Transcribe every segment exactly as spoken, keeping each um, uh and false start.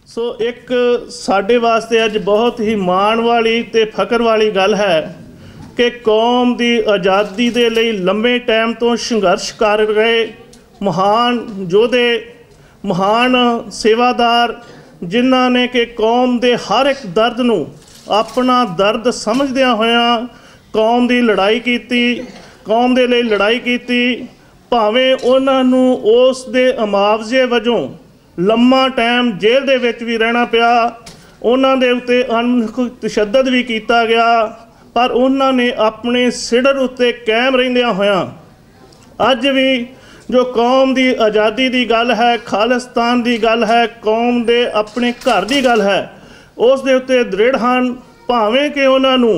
सो एक साडे वास्ते अज बहुत ही माण वाली ते फकर वाली गल है कि कौम की आज़ादी के लिए लंबे टाइम तो संघर्ष कर रहे महान योधे, महान सेवादार, जिन्हों ने कि कौम के हर एक दर्द नूं अपना दर्द समझदियां होया कौम की लड़ाई की, कौम के लिए लड़ाई की, भावें उन्होंने उस दे मुआवजे वजों लम्मा टाइम जेल दे विच भी रहना पिया, उन्होंने दे उत्ते अनमुख तशद्दद भी किया गया, पर उन्होंने अपने सिडर उत्ते कायम रहिंदियां होया अज भी जो कौम की आज़ादी की गल है, खालिस्तान की गल है, कौम के अपने घर की गल है, उस दे उत्ते दृढ़ हन। भावें कि उन्होंने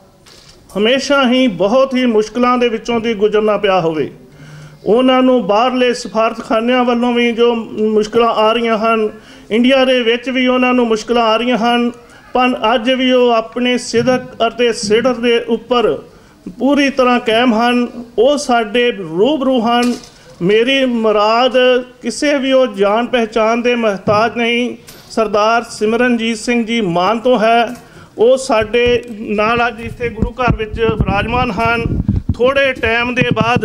हमेशा ही बहुत ही मुश्किलों के विचों दी गुजरना पिया होवे, उन्होंने बाहरले सफारतखानिਆਂ वालों भी जो मुश्किल आ रही हैं, इंडिया के विच भी उन्होंने मुश्किल आ रही हैं, पर अज भी वो अपने सिदक और सिडर के उपर पूरी तरह कायम हैं। वो साडे रूबरू हैं। मेरी मुराद किसी भी वो जान पहचान के महताज नहीं, सरदार सिमरनजीत सिंह जी मान तो है। वो साडे नाल अज इत्थे गुरु घर विच विराजमान हैं। थोड़े टाइम के बाद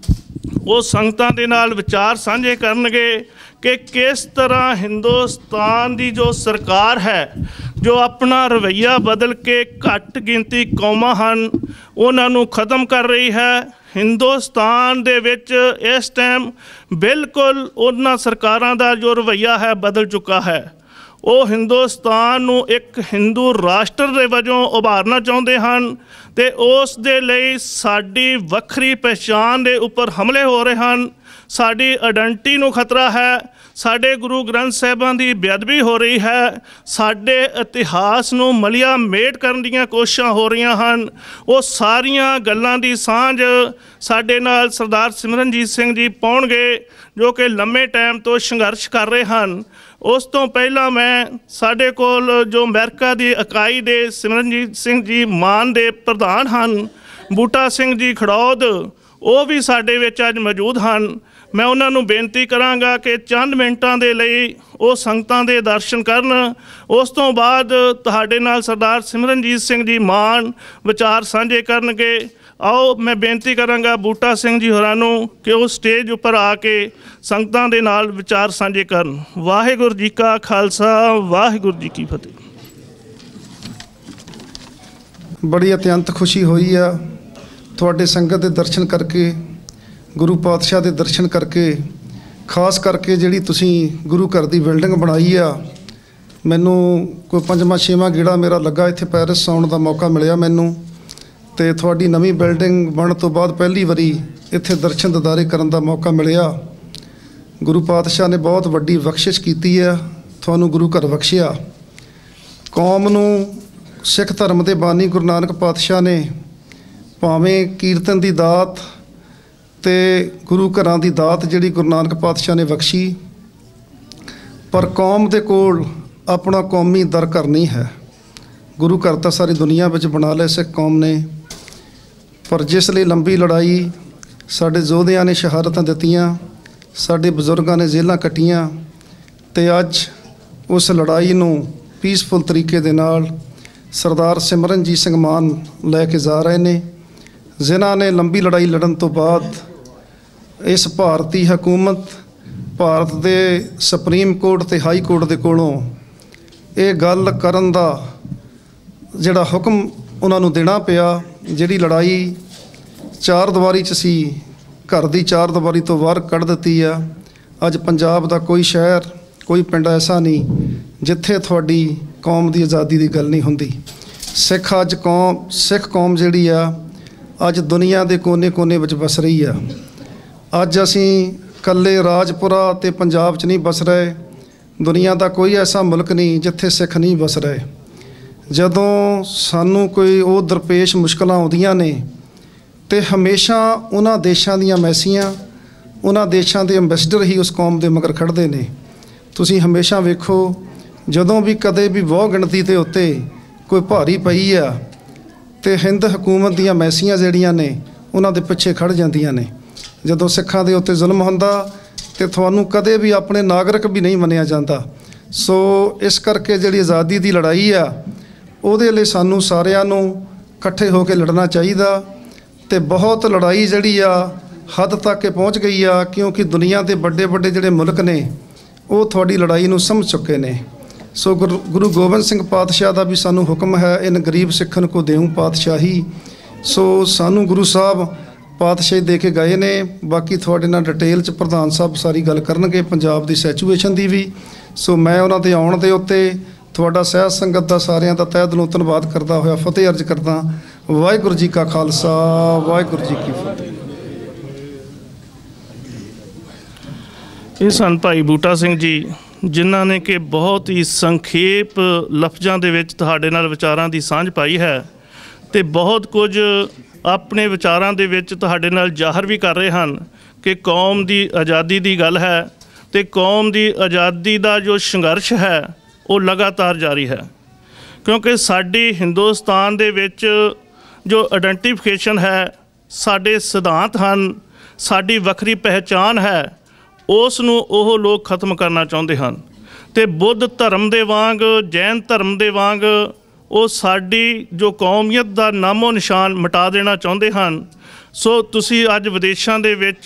वो संगतां दे नाल विचार साझे करनगे कि किस तरह हिंदुस्तान की जो सरकार है जो अपना रवैया बदल के घट गिनती कौमां हन उन्होंने ख़त्म कर रही है। हिंदुस्तान दे विच इस टाइम बिल्कुल उन्हां सरकारां दा जो रवैया है बदल चुका है। वो हिंदुस्तान नूं एक हिंदू राष्ट्र दे वजों उभारना चाहुंदे हन ते उस दे लई साडी वखरी पहचान दे उपर हमले हो रहे हैं। साडी आइडेंटिटी नूं खतरा है, साडे गुरु ग्रंथ साहिबां दी बेअदबी हो रही है, साडे इतिहास नूं मलिया मेट करन दीयां कोशिशां हो रही हैं। वो सारियां गल्लां दी सांझ साडे नाल सरदार सिमरनजीत सिंह जी पाउणगे जो कि लंबे टाइम तो संघर्ष कर रहे हैं। उस तो पहला मैं साडे कोल जो अमेरिका की इकाई दे सिमरनजीत सिंह जी मान दे प्रधान हैं बूटा सिंह जी खड़ौद, वो भी साडे विच अज मौजूद हैं। मैं उन्होंने बेनती कराँगा कि चंद मिनटां दे लई वो संगतां दे दर्शन करन। उस तो बाद तुहाडे नाल सरदार सिमरनजीत सिंह जी मान विचार साझे करनगे। आओ मैं बेनती कराँगा बूटा सिंह जी होरां नूं कि वो स्टेज उपर आके संगतां दे नाल विचार साझे करन। वाहिगुरू जी का खालसा, वाहिगुरू जी की फतेह। बड़ी अत्यंत खुशी हुई है तुहाडे संगत दे दर्शन करके, गुरु पातशाह दे दर्शन करके, खास करके जिहड़ी तुसीं गुरु घर दी बिल्डिंग बनाई आ। मैनूं कोई पंजवां छेवां गेड़ा मेरा लगा इत्थे पैरिस आउण दा मौका मिलिया मैनूं, ते तुहाडी नवीं बिल्डिंग बनण तो बाद पहली वारी इत्थे दर्शन दीदारे करन दा मौका मिलिया। गुरु पातशाह ने बहुत वड्डी बख्शिश कीती है, तुहानूं गुरु घर बख्शिया। कौम नूं सिख धर्म दे बानी गुरु नानक पातशाह ने भावें कीर्तन की दात ते गुरु घरां दी दात जिहड़ी गुरु नानक पातशाह ने बख्शी, पर कौम दे कोल अपना कौमी दर घर नहीं है। गुरु घर तो सारी दुनिया विच बना लिया सिख कौम ने, पर जिसलिए लंबी लड़ाई साडे योधियां ने शहादतां दित्तियां, साडे बजुर्गां ने जेलां कट्टियां, ते अज उस लड़ाई नूं पीसफुल तरीके दे नाल सरदार सिमरनजीत सिंह मान लैके जा रहे ने, जिन्हां ने लंबी लड़ाई लड़न तो बाद इस भारती हुकूमत, भारत दे सुप्रीम कोर्ट ते हाई कोर्ट दे कोलों ये गल करन दा जिहड़ा हुक्म उन्होंने देना पिया। जिहड़ी लड़ाई चार दीवारी च सी, घर दी चार दीवारी तो बाहर कढ़ दित्ती आ। अज पंजाब दा कोई शहर, कोई पिंड ऐसा नहीं जिथे तुहाडी कौम की आज़ादी की गल नहीं हुंदी। सिख अज कौम सिख कौम जिहड़ी आ अज दुनिया के कोने कोने विच बस रही आ। अज असीं कल्ले राजपुरा ते पंजाब च नहीं बस रहे, दुनिया का कोई ऐसा मुल्क नहीं जिथे सिख नहीं बस रहे। जदों सानू कोई वो दरपेश मुश्किल आउंदियां ने ते हमेशा उन्हां देशां दीयां मैसियां, उन्हां देशां दे अंबैसडर ही उस कौम दे मगर खड़दे ने। तुसीं हमेशा वेखो जदों भी कदे भी बहु गिणती दे उत्ते कोई भारी पई आ ते हिंद हुकूमत दीयां मैसियां जिहड़ियां ने उन्हां दे पिछे खड़ जांदियां ने। जदों सिखां दे उत्ते जुल्म हुंदा ते तुहानूं कदे भी अपने नागरिक भी नहीं मन्निया जाता। सो इस करके जिहड़ी आज़ादी की लड़ाई आ उहदे लई सानू सारिਆਂ ਨੂੰ इकट्ठे होकर लड़ना चाहिए। तो बहुत लड़ाई जिहड़ी आ हद तक पहुँच गई आ, क्योंकि दुनिया के बड़े बड़े जिहड़े मुल्क ने वो थोड़ी लड़ाई नूं समझ चुके ने। सो गुरु गुरु गोबिंद सिंह पातशाह का भी सानू हुक्म है, इन गरीब सिखन को देऊँ पातशाही। सो सानू गुरु साहब पातशाही दे के गए ने। बाकी थोड़े नाल डिटेल च प्रधान साहब सारी गल करनगे पंजाब की सैचुएशन की भी। सो मैं उन्हां दे आउण दे उत्ते थोड़ा सहज संगत का सारिਆਂ ਦਾ तਹਿ दिलों धन्नवाद करता होया फतेह अर्ज करदा। वाहिगुरू जी का खालसा वाहिगुरू जी की फतेह। ਇਹ ਸਨ ਭਾਈ ਬੂਟਾ ਸਿੰਘ ਜੀ, ਜਿਨ੍ਹਾਂ ਨੇ ਕਿ ਬਹੁਤ ਹੀ ਸੰਖੇਪ ਲਫ਼ਜ਼ਾਂ ਦੇ ਵਿੱਚ ਤੁਹਾਡੇ ਨਾਲ ਵਿਚਾਰਾਂ ਦੀ ਸਾਂਝ ਪਾਈ ਹੈ ਤੇ ਬਹੁਤ ਕੁਝ ਆਪਣੇ ਵਿਚਾਰਾਂ ਦੇ ਵਿੱਚ ਤੁਹਾਡੇ ਨਾਲ ਜ਼ਾਹਰ ਵੀ ਕਰ ਰਹੇ ਹਨ ਕਿ ਕੌਮ ਦੀ ਆਜ਼ਾਦੀ ਦੀ ਗੱਲ ਹੈ ਤੇ ਕੌਮ ਦੀ ਆਜ਼ਾਦੀ ਦਾ ਜੋ ਸੰਘਰਸ਼ ਹੈ ਉਹ ਲਗਾਤਾਰ ਜਾਰੀ ਹੈ। ਕਿਉਂਕਿ ਸਾਡੀ ਹਿੰਦੁਸਤਾਨ ਦੇ ਵਿੱਚ ਜੋ ਆਇਡੈਂਟੀਫਿਕੇਸ਼ਨ ਹੈ, ਸਾਡੇ ਸਿਧਾਂਤ ਹਨ, ਸਾਡੀ ਵੱਖਰੀ ਪਹਿਚਾਣ ਹੈ, ਉਸ ਨੂੰ ਉਹ ਲੋਕ ਖਤਮ ਕਰਨਾ ਚਾਹੁੰਦੇ ਹਨ। ਤੇ ਬੁੱਧ ਧਰਮ ਦੇ ਵਾਂਗ, ਜੈਨ ਧਰਮ ਦੇ ਵਾਂਗ ਉਹ ਸਾਡੀ ਜੋ ਕੌਮੀਅਤ ਦਾ ਨਾਮੋ ਨਿਸ਼ਾਨ ਮਿਟਾ ਦੇਣਾ ਚਾਹੁੰਦੇ ਹਨ। ਸੋ ਤੁਸੀਂ ਅੱਜ ਵਿਦੇਸ਼ਾਂ ਦੇ ਵਿੱਚ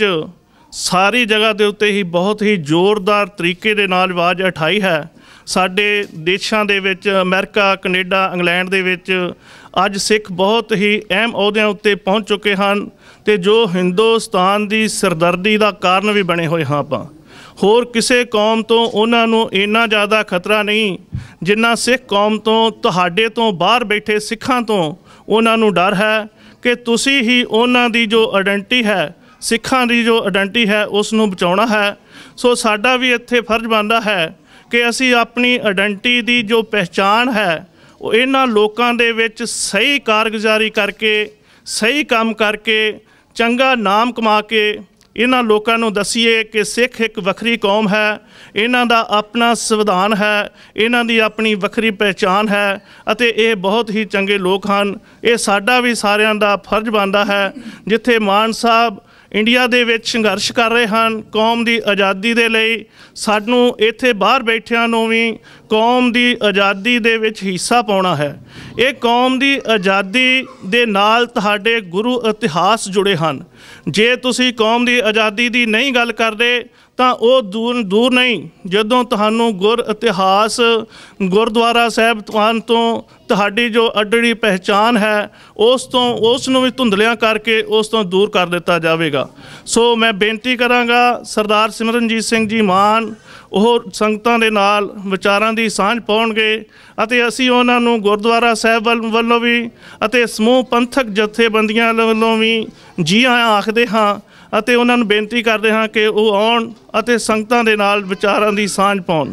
ਸਾਰੀ ਜਗ੍ਹਾ ਦੇ ਉੱਤੇ ਹੀ ਬਹੁਤ ਹੀ ਜ਼ੋਰਦਾਰ ਤਰੀਕੇ ਦੇ ਨਾਲ ਆਵਾਜ਼ ਉਠਾਈ ਹੈ। ਸਾਡੇ ਦੇਸ਼ਾਂ ਦੇ ਵਿੱਚ ਅਮਰੀਕਾ, ਕੈਨੇਡਾ, ਇੰਗਲੈਂਡ ਦੇ ਵਿੱਚ ਅੱਜ ਸਿੱਖ ਬਹੁਤ ਹੀ ਅਹਿਮ ਅਹੁਦਿਆਂ ਉੱਤੇ ਪਹੁੰਚ ਚੁੱਕੇ ਹਨ ਤੇ ਜੋ ਹਿੰਦੁਸਤਾਨ ਦੀ ਸਿਰਦਰਦੀ ਦਾ ਕਾਰਨ ਵੀ ਬਣੇ ਹੋਏ ਹਾਂ ਆਪਾਂ। ਹੋਰ ਕਿਸੇ ਕੌਮ ਤੋਂ ਉਹਨਾਂ ਨੂੰ ਇੰਨਾ ਜ਼ਿਆਦਾ ਖਤਰਾ ਨਹੀਂ ਜਿੰਨਾ ਸਿੱਖ ਕੌਮ ਤੋਂ, ਤੁਹਾਡੇ ਤੋਂ ਬਾਹਰ ਬੈਠੇ ਸਿੱਖਾਂ ਤੋਂ ਉਹਨਾਂ ਨੂੰ ਡਰ ਹੈ ਕਿ ਤੁਸੀਂ ਹੀ ਉਹਨਾਂ ਦੀ ਜੋ ਆਇਡੈਂਟੀ ਹੈ, ਸਿੱਖਾਂ ਦੀ ਜੋ ਆਇਡੈਂਟੀ ਹੈ, ਉਸ ਨੂੰ ਬਚਾਉਣਾ ਹੈ। ਸੋ ਸਾਡਾ ਵੀ ਇੱਥੇ ਫਰਜ਼ ਬਣਦਾ ਹੈ ਕਿ ਅਸੀਂ ਆਪਣੀ ਆਇਡੈਂਟੀ ਦੀ ਜੋ ਪਹਿਚਾਣ ਹੈ ਉਹ ਇਹਨਾਂ ਲੋਕਾਂ ਦੇ ਵਿੱਚ ਸਹੀ ਕਾਰਗੁਜ਼ਾਰੀ ਕਰਕੇ, ਸਹੀ ਕੰਮ ਕਰਕੇ, ਚੰਗਾ ਨਾਮ ਕਮਾ ਕੇ ਇਹਨਾਂ ਲੋਕਾਂ ਨੂੰ ਦਸੀਏ ਕਿ ਸਿੱਖ ਇੱਕ ਵੱਖਰੀ ਕੌਮ ਹੈ, ਇਹਨਾਂ ਦਾ ਆਪਣਾ ਸੰਵਿਧਾਨ ਹੈ, ਇਹਨਾਂ ਦੀ ਆਪਣੀ ਵੱਖਰੀ ਪਹਿਚਾਣ ਹੈ ਅਤੇ ਇਹ ਬਹੁਤ ਹੀ ਚੰਗੇ ਲੋਕ ਹਨ। ਇਹ ਸਾਡਾ ਵੀ ਸਾਰਿਆਂ ਦਾ ਫਰਜ਼ ਬਣਦਾ ਹੈ। ਜਿੱਥੇ ਮਾਨ ਸਾਹਿਬ ਇੰਡੀਆ ਦੇ ਵਿੱਚ ਸੰਘਰਸ਼ ਕਰ ਰਹੇ ਹਨ ਕੌਮ ਦੀ ਆਜ਼ਾਦੀ ਦੇ ਲਈ, ਸਾਨੂੰ ਇੱਥੇ ਬਾਹਰ ਬੈਠਿਆਂ ਨੂੰ ਵੀ ਕੌਮ ਦੀ ਆਜ਼ਾਦੀ ਦੇ ਵਿੱਚ ਹਿੱਸਾ ਪਾਉਣਾ ਹੈ। ਇਹ ਕੌਮ ਦੀ ਆਜ਼ਾਦੀ ਦੇ ਨਾਲ ਤੁਹਾਡੇ ਗੁਰੂ ਇਤਿਹਾਸ ਜੁੜੇ ਹਨ। ਜੇ ਤੁਸੀਂ ਕੌਮ ਦੀ ਆਜ਼ਾਦੀ ਦੀ ਨਹੀਂ ਗੱਲ ਕਰਦੇ ਤਾਂ ਉਹ ਦੂਰ ਦੂਰ ਨਹੀਂ, ਜਦੋਂ ਤੁਹਾਨੂੰ ਗੁਰ ਇਤਿਹਾਸ, ਗੁਰਦੁਆਰਾ ਸਾਹਿਬ ਤੋਂ ਤੁਹਾਡੀ ਜੋ ਅੱਡੜੀ ਪਹਿਚਾਣ ਹੈ ਉਸ ਤੋਂ ਉਸ ਨੂੰ ਵੀ ਧੁੰਦਲਿਆਂ ਕਰਕੇ ਉਸ ਤੋਂ ਦੂਰ ਕਰ ਦਿੱਤਾ ਜਾਵੇਗਾ। ਸੋ ਮੈਂ ਬੇਨਤੀ ਕਰਾਂਗਾ ਸਰਦਾਰ ਸਿਮਰਨਜੀਤ ਸਿੰਘ ਜੀ ਮਾਨ ਉਹ ਸੰਗਤਾਂ ਦੇ ਨਾਲ ਵਿਚਾਰਾਂ ਦੀ ਸਾਂਝ ਪਾਉਣਗੇ ਅਤੇ ਅਸੀਂ ਉਹਨਾਂ ਨੂੰ ਗੁਰਦੁਆਰਾ ਸਾਹਿਬ ਵੱਲ ਵੱਲੋਂ ਵੀ ਅਤੇ ਸਮੂਹ ਪੰਥਕ ਜਥੇਬੰਦੀਆਂ ਵੱਲੋਂ ਵੀ ਜੀ ਆਇਆਂ ਆਖਦੇ ਹਾਂ ਅਤੇ ਉਹਨਾਂ ਨੂੰ ਬੇਨਤੀ ਕਰਦੇ ਹਾਂ ਕਿ ਉਹ ਆਉਣ ਅਤੇ ਸੰਗਤਾਂ ਦੇ ਨਾਲ ਵਿਚਾਰਾਂ ਦੀ ਸਾਂਝ ਪਾਉਣ।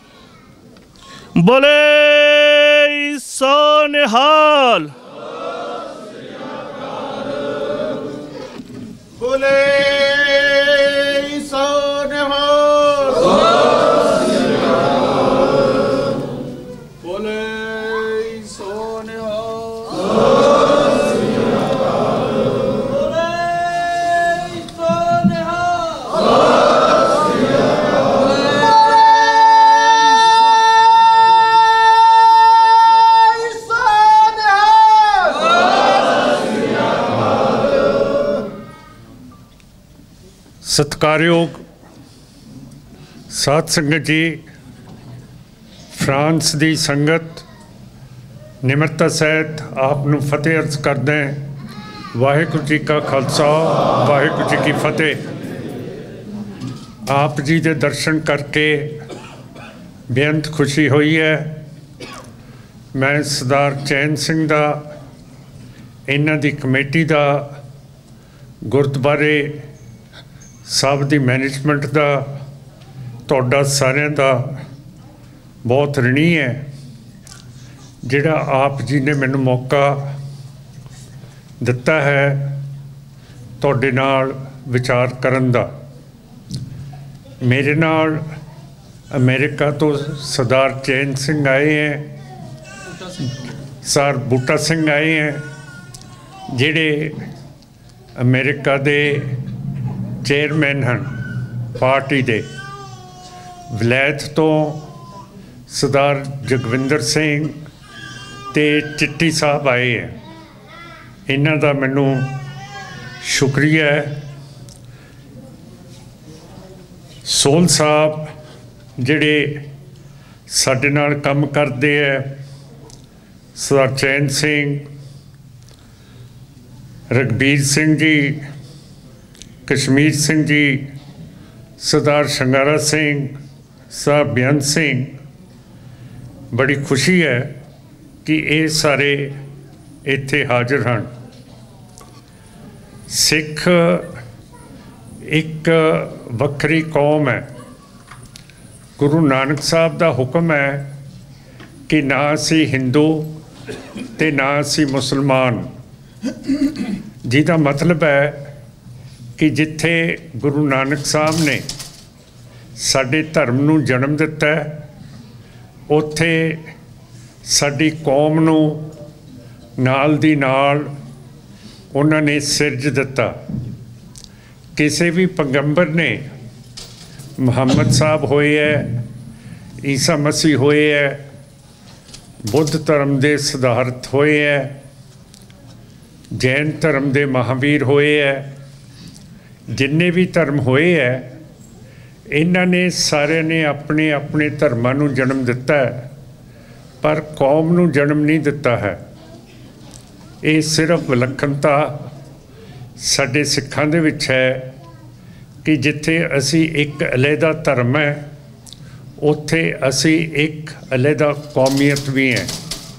ਬੋਲੇ ਸੋ ਨਿਹਾਲ, ਬੋਲੇ ਸੋ ਨਿਹਾਲ, ਬੋਲੇ ਸੋ ਨਿਹਾਲ। सत्कारयोग साध संगत जी, फ्रांस की संगत निमरता सहित आपनू फतेह अर्ज करदे वाहिगुरू जी का खालसा वाहिगुरू जी की फतेह। आप जी के दर्शन करके बेअंत खुशी हुई है। मैं सरदार चैन सिंह दा, इन्हां दी कमेटी दा, गुरुद्वारे सब दी मैनेजमेंट का तुहाडा सारिਆਂ ਦਾ बहुत ऋणी है जिहड़ा आप जी ने मैनू मौका दिता है तुहाडे नाल विचार करन दा। मेरे नाल अमेरिका तो सरदार चैन सिंह आए हैं, सर बूटा सिंह आए हैं, जिहड़े अमेरिका दे चेयरमैन हैं पार्टी दे। विलायत तो ਸਰਦਾਰ ਜਗਵਿੰਦਰ ਸਿੰਘ ਤੇ ਚਿੱਟੀ ਸਾਹਿਬ ਆਏ ਹੈ। ਇਹਨਾਂ ਦਾ ਮੈਨੂੰ ਸ਼ੁਕਰੀਆ ਹੈ। ਸੋਲ ਸਾਹਿਬ ਜਿਹੜੇ ਸਾਡੇ ਨਾਲ ਕੰਮ ਕਰਦੇ ਹੈ, ਸਰਦਾਰ ਚੈਨ ਸਿੰਘ, ਰਘਬੀਰ ਸਿੰਘ ਜੀ, ਕਸ਼ਮੀਰ ਸਿੰਘ ਜੀ, ਸਰਦਾਰ ਸ਼ੰਗਾਰਾ ਸਿੰਘ, ਸਰਦਾਰ ਬੇਅੰਤ ਸਿੰਘ, ਬੜੀ ਖੁਸ਼ੀ ਹੈ ਕਿ ਇਹ ਸਾਰੇ ਇੱਥੇ ਹਾਜ਼ਰ ਹਨ। ਸਿੱਖ ਇੱਕ ਵੱਖਰੀ ਕੌਮ ਹੈ। ਗੁਰੂ ਨਾਨਕ ਸਾਹਿਬ ਦਾ ਹੁਕਮ ਹੈ ਕਿ ਨਾ ਅਸੀਂ ਹਿੰਦੂ ਤੇ ਨਾ ਅਸੀਂ ਮੁਸਲਮਾਨ, ਜਿਹਦਾ ਮਤਲਬ ਹੈ ਕਿ ਜਿੱਥੇ ਗੁਰੂ ਨਾਨਕ ਸਾਹਿਬ ਨੇ ਸਾਡੇ ਧਰਮ ਨੂੰ ਜਨਮ ਦਿੱਤਾ ਹੈ, ਉੱਥੇ ਸਾਡੀ ਕੌਮ ਨੂੰ ਨਾਲ ਦੀ ਨਾਲ ਉਹਨਾਂ ਨੇ ਸਿਰਜ ਦਿੱਤਾ। ਕਿਸੇ ਵੀ ਪੈਗੰਬਰ ਨੇ, ਮੁਹੰਮਦ ਸਾਹਿਬ ਹੋਏ ਹੈ, ਈਸਾ ਮਸੀਹ ਹੋਏ ਹੈ, ਬੁੱਧ ਧਰਮ ਦੇ ਸਿਧਾਰਥ ਹੋਏ ਹੈ, ਜੈਨ ਧਰਮ ਦੇ ਮਹਾਵੀਰ ਹੋਏ ਹੈ, ਜਿੰਨੇ ਵੀ ਧਰਮ ਹੋਏ ਹੈ, ਇਹਨਾਂ ਨੇ ਸਾਰਿਆਂ ਨੇ ਆਪਣੇ ਆਪਣੇ ਧਰਮਾਂ ਨੂੰ ਜਨਮ ਦਿੱਤਾ ਹੈ, ਪਰ ਕੌਮ ਨੂੰ ਜਨਮ ਨਹੀਂ ਦਿੱਤਾ ਹੈ। ਇਹ ਸਿਰਫ ਵਿਲੱਖਣਤਾ ਸਾਡੇ ਸਿੱਖਾਂ ਦੇ ਵਿੱਚ ਹੈ ਕਿ ਜਿੱਥੇ ਅਸੀਂ ਇੱਕ ਅਲੱਗਾ ਧਰਮ ਹੈ, ਉੱਥੇ ਅਸੀਂ ਇੱਕ ਅਲੱਗਾ ਕੌਮੀਅਤ ਵੀ ਹੈ।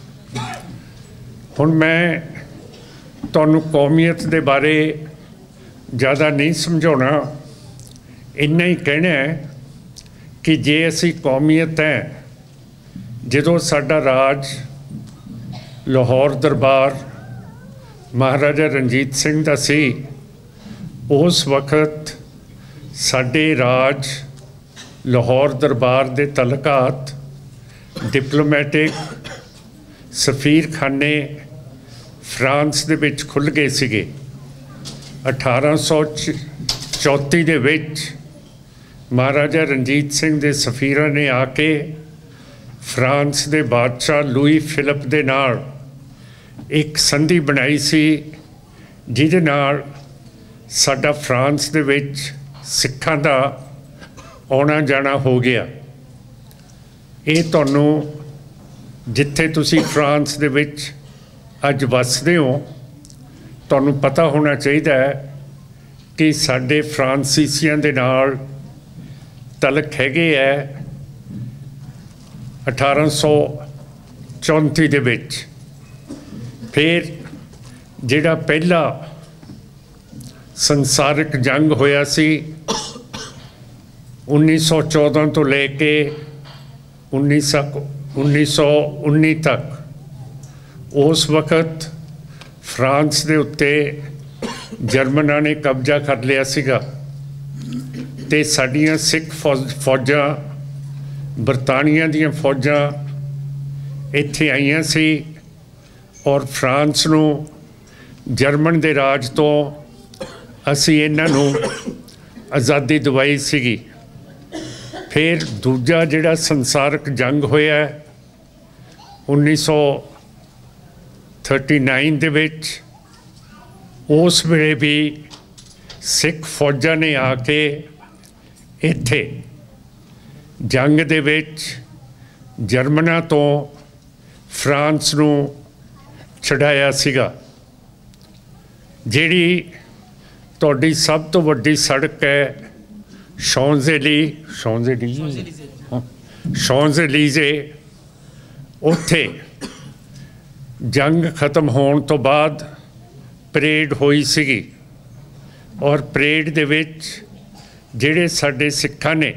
ਹੁਣ ਮੈਂ ਤੁਹਾਨੂੰ ਕੌਮੀਅਤ ਦੇ ਬਾਰੇ ਜ਼ਿਆਦਾ ਨਹੀਂ ਸਮਝਾਉਣਾ, ਇੰਨਾ ਹੀ ਕਹਿਣਾ ਹੈ ਕਿ ਜੇ ਅਸੀਂ ਕੌਮੀਅਤ ਹੈ, ਜਦੋਂ ਸਾਡਾ ਰਾਜ ਲਾਹੌਰ ਦਰਬਾਰ ਮਹਾਰਾਜਾ ਰਣਜੀਤ ਸਿੰਘ ਦਾ ਸੀ, ਉਸ ਵਕਤ ਸਾਡੇ ਰਾਜ ਲਾਹੌਰ ਦਰਬਾਰ ਦੇ ਤਲਕਾਤ ਡਿਪਲੋਮੈਟਿਕ ਸਫੀਰਖਾਨੇ ਫਰਾਂਸ ਦੇ ਵਿੱਚ ਖੁੱਲ੍ਹ ਗਏ ਸੀਗੇ। ਅਠਾਰਾਂ ਸੌ ਚੌਂਤੀ ਦੇ ਵਿੱਚ ਮਹਾਰਾਜਾ ਰਣਜੀਤ ਸਿੰਘ ਦੇ ਸਫੀਰਾਂ ਨੇ ਆ ਕੇ ਫਰਾਂਸ ਦੇ ਬਾਦਸ਼ਾਹ ਲੂਈ ਫਿਲਿਪ ਦੇ ਨਾਲ ਇੱਕ ਸੰਧੀ ਬਣਾਈ ਸੀ, ਜਿਹਦੇ ਨਾਲ ਸਾਡਾ ਫਰਾਂਸ ਦੇ ਵਿੱਚ ਸਿੱਖਾਂ ਦਾ ਆਉਣਾ ਜਾਣਾ ਹੋ ਗਿਆ। ਇਹ ਤੁਹਾਨੂੰ, ਜਿੱਥੇ ਤੁਸੀਂ ਫਰਾਂਸ ਦੇ ਵਿੱਚ ਅੱਜ ਵੱਸਦੇ ਹੋ, ਤੁਹਾਨੂੰ ਪਤਾ ਹੋਣਾ ਚਾਹੀਦਾ ਹੈ ਕਿ ਸਾਡੇ ਫਰਾਂਸੀਸੀਆਂ ਦੇ ਨਾਲ ਤਲਕ ਹੈਗੇ ਹੈ ਅਠਾਰਾਂ ਸੌ ਚੌਂਤੀ ਦੇ ਵਿੱਚ। ਫਿਰ ਜਿਹੜਾ ਪਹਿਲਾ ਸੰਸਾਰਿਕ ਜੰਗ ਹੋਇਆ ਸੀ ਉੱਨੀ ਸੌ ਚੌਦਾਂ ਤੋਂ ਲੈ ਕੇ ਉੱਨੀ ਸੌ ਉੱਨੀ ਤੱਕ, ਉਸ ਵਕਤ ਫਰਾਂਸ ਦੇ ਉੱਤੇ ਜਰਮਨਾਂ ਨੇ ਕਬਜ਼ਾ ਕਰ ਲਿਆ ਸੀਗਾ ਤੇ ਸਾਡੀਆਂ ਸਿੱਖ ਫੌਜ ਫੌਜਾਂ ਬਰਤਾਨੀਆ ਦੀਆਂ ਫੌਜਾਂ ਇੱਥੇ ਆਈਆਂ ਸੀ ਔਰ ਫਰਾਂਸ ਨੂੰ ਜਰਮਨ ਦੇ ਰਾਜ ਤੋਂ ਅਸੀਂ ਇਹਨਾਂ ਨੂੰ ਆਜ਼ਾਦੀ ਦਿਵਾਈ ਸੀਗੀ। ਫਿਰ ਦੂਜਾ ਜਿਹੜਾ ਸੰਸਾਰਕ ਜੰਗ ਹੋਇਆ ਉੱਨੀ ਸੌ ਉਨਤਾਲੀ ਦੇ ਵਿੱਚ, ਉਸ ਵੇਲੇ ਵੀ ਸਿੱਖ ਫੌਜਾਂ ਨੇ ਆ ਕੇ ਇੱਥੇ ਜੰਗ ਦੇ ਵਿੱਚ ਜਰਮਨਾਂ ਤੋਂ ਫਰਾਂਸ ਨੂੰ ਛਡਾਇਆ ਸੀਗਾ। ਜਿਹੜੀ ਤੁਹਾਡੀ ਸਭ ਤੋਂ ਵੱਡੀ ਸੜਕ ਹੈ ਸ਼ੌਂਜ਼ੇਲੀ ਸ਼ੌਂਜ਼ੇਲੀ ਸ਼ੌਂਜ਼ੇਲੀਜ਼ੇ, ਉੱਥੇ ਜੰਗ ਖਤਮ ਹੋਣ ਤੋਂ ਬਾਅਦ ਪਰੇਡ ਹੋਈ ਸੀਗੀ ਔਰ ਪਰੇਡ ਦੇ ਵਿੱਚ ਜਿਹੜੇ ਸਾਡੇ ਸਿੱਖਾਂ ਨੇ,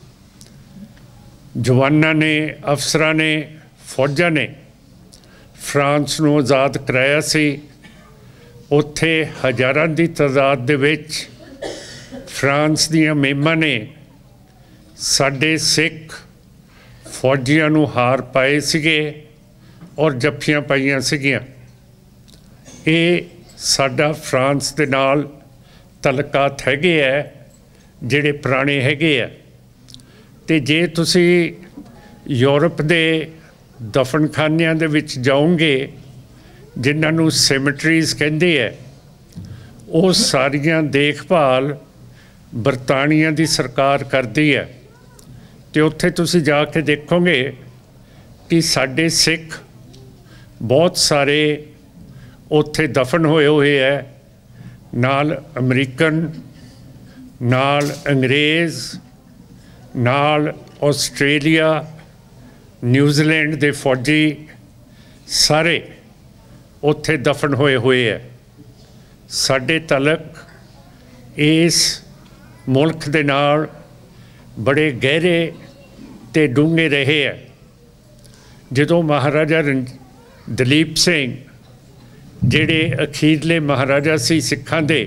ਜਵਾਨਾਂ ਨੇ, ਅਫਸਰਾਂ ਨੇ, ਫੌਜਾਂ ਨੇ ਫਰਾਂਸ ਨੂੰ ਆਜ਼ਾਦ ਕਰਾਇਆ ਸੀ, ਉੱਥੇ ਹਜ਼ਾਰਾਂ ਦੀ ਤਾਦਾਦ ਦੇ ਵਿੱਚ ਫਰਾਂਸ ਦੀਆਂ ਮੁਹਿੰਮਾਂ ਨੇ ਸਾਡੇ ਸਿੱਖ ਫੌਜੀਆਂ ਨੂੰ ਹਾਰ ਪਾਏ ਸੀਗੇ ਔਰ ਜੱਫੀਆਂ ਪਾਈਆਂ ਸੀਗੀਆਂ। ਇਹ ਸਾਡਾ ਫਰਾਂਸ ਦੇ ਨਾਲ ਤਲਕਾਤ ਹੈਗੇ ਹੈ ਜਿਹੜੇ ਪੁਰਾਣੇ ਹੈਗੇ ਆ। ਅਤੇ ਜੇ ਤੁਸੀਂ यूरोप के दफनखानिਆਂ ਦੇ ਵਿੱਚ ਜਾਓਗੇ ਜਿਨ੍ਹਾਂ ਨੂੰ ਸੈਮਟਰੀਜ਼ ਕਹਿੰਦੇ ਹੈ, ਉਹ ਸਾਰੀਆਂ ਦੇਖਭਾਲ ਬਰਤਾਨੀਆ ਦੀ ਸਰਕਾਰ ਕਰਦੀ ਹੈ। ਤੇ ਉੱਥੇ ਤੁਸੀਂ ਜਾ ਕੇ ਦੇਖੋਗੇ ਕਿ ਸਾਡੇ ਸਿੱਖ ਬਹੁਤ ਸਾਰੇ ਉੱਥੇ ਦਫਨ ਹੋਏ ਹੋਏ ਹੈ, ਨਾਲ ਅਮਰੀਕਨ, ਨਾਲ ਅੰਗਰੇਜ਼, ਨਾਲ ਆਸਟ੍ਰੇਲੀਆ, न्यूजीलैंड के फौजी सारे उत्थे दफन होए हुए है। साडे तलक इस मुल्क दे नाल बड़े गहरे ते डूंगे रहे है। जदों महाराजा दलीप सिंह जिहड़े अखीरले महाराजा सी सिखां दे,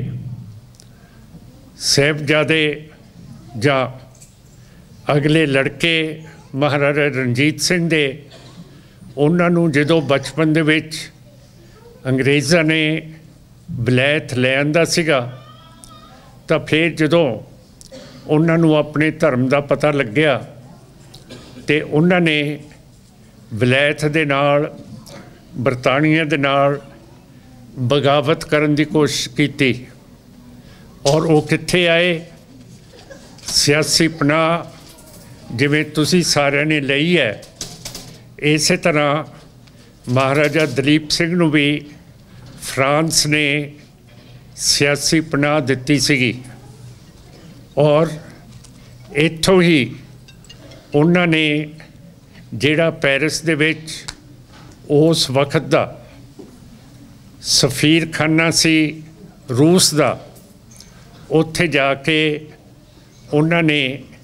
साहिबजादे जां अगले लड़के महाराजा रणजीत सिंह दे, उन्होंने जदों बचपन दे विच अंग्रेज़ां ने वलैत लै आंदा सीगा, तां फिर जदों उन्होंने अपने धर्म का पता लग्या ते उन्होंने वलैत दे नाल बरतानिया दे नाल बगावत करन दी कोशिश की। और वो कित्थे आए? सियासी पनाह जिवें तुसी सारिਆਂ ने लई है, इस तरह महाराजा दलीप सिंह नूं भी फ्रांस ने सियासी पनाह दित्ती सीगी। और इत्थों ही उन्होंने जिहड़ा पेरिस दे विच उस वक्त दा सफीर खाना सी रूस दा, उत्थे जाके उन्होंने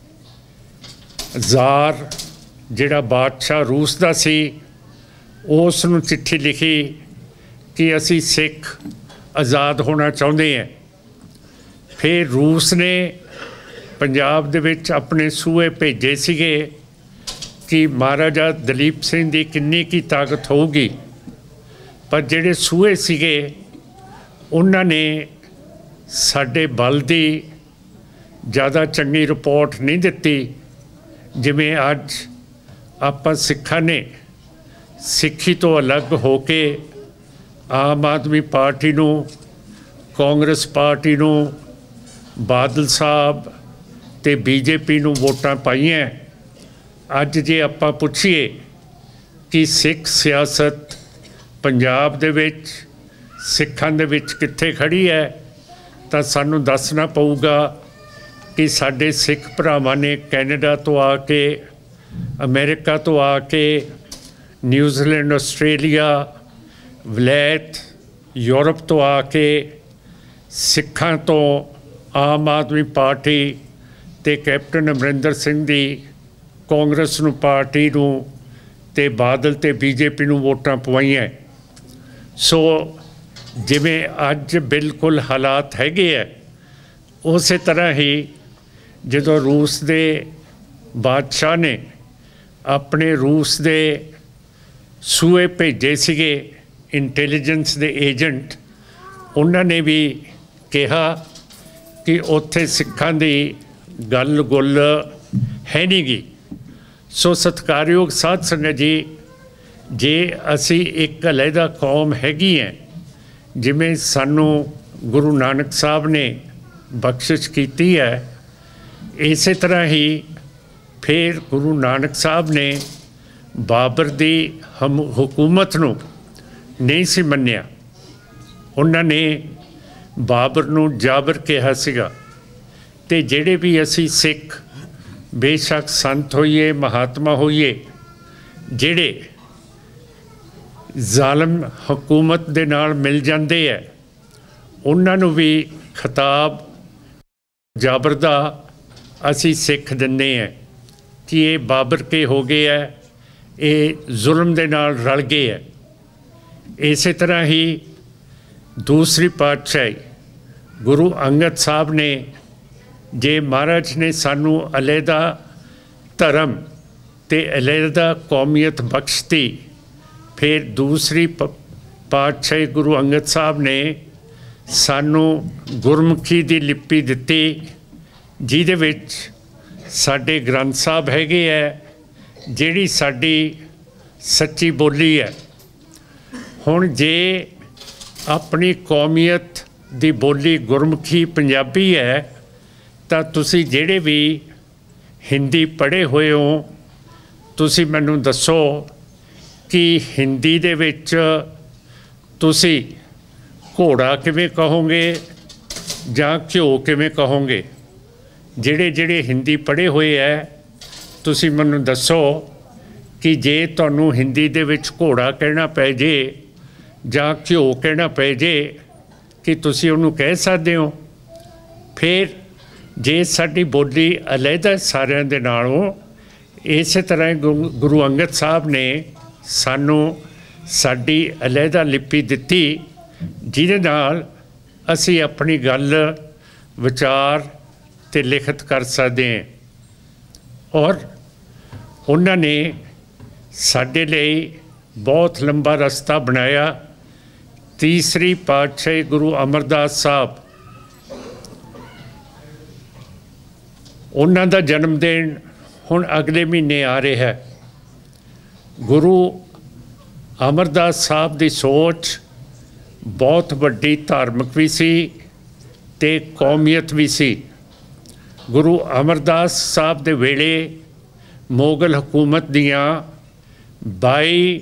ਜ਼ਾਰ ਜਿਹੜਾ ਬਾਦਸ਼ਾਹ रूस ਦਾ ਸੀ ਉਸ ਨੂੰ चिट्ठी लिखी कि असी सिख आज़ाद होना चाहते हैं। फिर रूस ने पंजाब दे विच अपने सूहे भेजे सीगे कि महाराजा दलीप सिंह की किन्नी की ताकत होगी, पर जिहड़े सूहे सीगे उन्होंने साडे बल की ज़्यादा चंगी रिपोर्ट नहीं दित्ती। जिमें अज आपां सिखां ने सिखी तो अलग हो के आम आदमी पार्टी नूं, कांग्रेस पार्टी नूं, बादल साहब ते बीजेपी नूं वोटां पाईयां। अज जे आपां पुछीए कि सिख सियासत पंजाब दे विच सिखां दे विच कित्थे खड़ी है, तां सानूं दसना पऊगा कि साडे सिख भरावां ने कैनेडा तो आके, अमेरिका तो आके, न्यूजीलैंड, आस्ट्रेलिया, वलैत, यूरोप तो आके सिखां तो आम आदमी पार्टी ते कैप्टन अमरिंदर सिंह दी कांग्रेस नूं पार्टी नूं ते बादल ते बीजेपी नूं वोटां पवाईयां। सो जिवें अज बिल्कुल हालात हैगे है, उस तरह ही जदों रूस दे बादशाह ने अपने रूस दे सूहे भेजे सीगे इंटैलीजेंस दे एजेंट, उन्होंने भी कहा कि उत्थे सिखां दी गल गुल है नहीं गी। सो सत्कारयोग साध संगत जी, जे असी एक अलहदा कौम हैगी है, जिमें सानू गुरु नानक साहब ने बख्शिश की है, इस तरह ही फिर गुरु नानक साहब ने बाबर दी हम हुकूमत नूं नहीं सी मन्निया। उन्होंने बाबर नूं जाबर कहा सीगा। ते जिहड़े भी असी सिख बेशक संत होइए, महात्मा होइए, जिहड़े जालम हुकूमत दे नाल मिल जाते हैं, उन्होंने भी खिताब जाबर दा असी सिख दिंदे हैं कि ये बाबर के हो गए है, ये जुल्म दे नाल रल गए है। इस तरह ही दूसरी पातशाही गुरु अंगद साहब ने, जे महाराज ने सानू अलहदा धर्म ते अलहदा कौमीयत बख्शती, फिर दूसरी पातशाही गुरु अंगद साहब ने सानू गुरमुखी दी लिपि दित्ती, जिहदे विच साडे ग्रंथ साहब हैगे है, ਜਿਹੜੀ ਸਾਡੀ ਸੱਚੀ ਬੋਲੀ ਹੈ। ਹੁਣ ਜੇ ਆਪਣੀ ਕੌਮੀਅਤ ਦੀ ਬੋਲੀ ਗੁਰਮੁਖੀ ਪੰਜਾਬੀ ਹੈ ਤਾਂ ਤੁਸੀਂ ਜਿਹੜੇ ਵੀ ਹਿੰਦੀ ਪੜ੍ਹੇ ਹੋਏ ਹੋ ਤੁਸੀਂ ਮੈਨੂੰ ਦੱਸੋ ਕਿ ਹਿੰਦੀ ਦੇ ਵਿੱਚ ਤੁਸੀਂ ਘੋੜਾ ਕਿਵੇਂ ਕਹੋਗੇ ਜਾਂ ਘਿਓ ਕਿਵੇਂ ਕਹੋਗੇ। ਜਿਹੜੇ ਜਿਹੜੇ ਹਿੰਦੀ ਪੜ੍ਹੇ ਹੋਏ ਹੈ ਤੁਸੀਂ ਮੈਨੂੰ ਦੱਸੋ ਕਿ ਜੇ ਤੁਹਾਨੂੰ ਹਿੰਦੀ ਦੇ ਵਿੱਚ ਘੋੜਾ ਕਹਿਣਾ ਪੈ ਜੇ ਜਾਂ ਘਿਓ ਕਹਿਣਾ ਪੈ ਜੇ ਕਿ ਤੁਸੀਂ ਉਹਨੂੰ ਕਹਿ ਸਕਦੇ ਹੋ। ਫਿਰ ਜੇ ਸਾਡੀ ਬੋਲੀ ਅਲੱਗਾ ਸਾਰਿਆਂ ਦੇ ਨਾਲੋਂ, ਇਸੇ ਤਰ੍ਹਾਂ ਗੁਰੂ ਗੁਰੂ ਅੰਗਦ ਸਾਹਿਬ ਨੇ ਸਾਨੂੰ ਸਾਡੀ ਅਲੱਗਾ ਲਿਪੀ ਦਿੱਤੀ ਜਿਹਦੇ ਨਾਲ ਅਸੀਂ ਆਪਣੀ ਗੱਲ ਵਿਚਾਰ ਤੇ ਲਿਖਤ ਕਰ ਸਕਦੇ ਹਾਂ। ਔਰ ਉਹਨਾਂ ਨੇ ਸਾਡੇ ਲਈ ਬਹੁਤ ਲੰਬਾ ਰਸਤਾ ਬਣਾਇਆ। ਤੀਸਰੀ ਪਾਤਸ਼ਾਹੀ ਗੁਰੂ ਅਮਰਦਾਸ ਸਾਹਿਬ, ਉਹਨਾਂ ਦਾ ਜਨਮ ਦਿਨ ਹੁਣ ਅਗਲੇ ਮਹੀਨੇ ਆ ਰਿਹਾ ਹੈ। ਗੁਰੂ ਅਮਰਦਾਸ ਸਾਹਿਬ ਦੀ ਸੋਚ ਬਹੁਤ ਵੱਡੀ ਧਾਰਮਿਕ ਵੀ ਸੀ ਤੇ ਕੌਮੀਅਤ ਵੀ ਸੀ। ਗੁਰੂ ਅਮਰਦਾਸ ਸਾਹਿਬ ਦੇ ਵੇਲੇ ਮੁਗਲ ਹਕੂਮਤ ਦੀਆਂ ਬਾਈ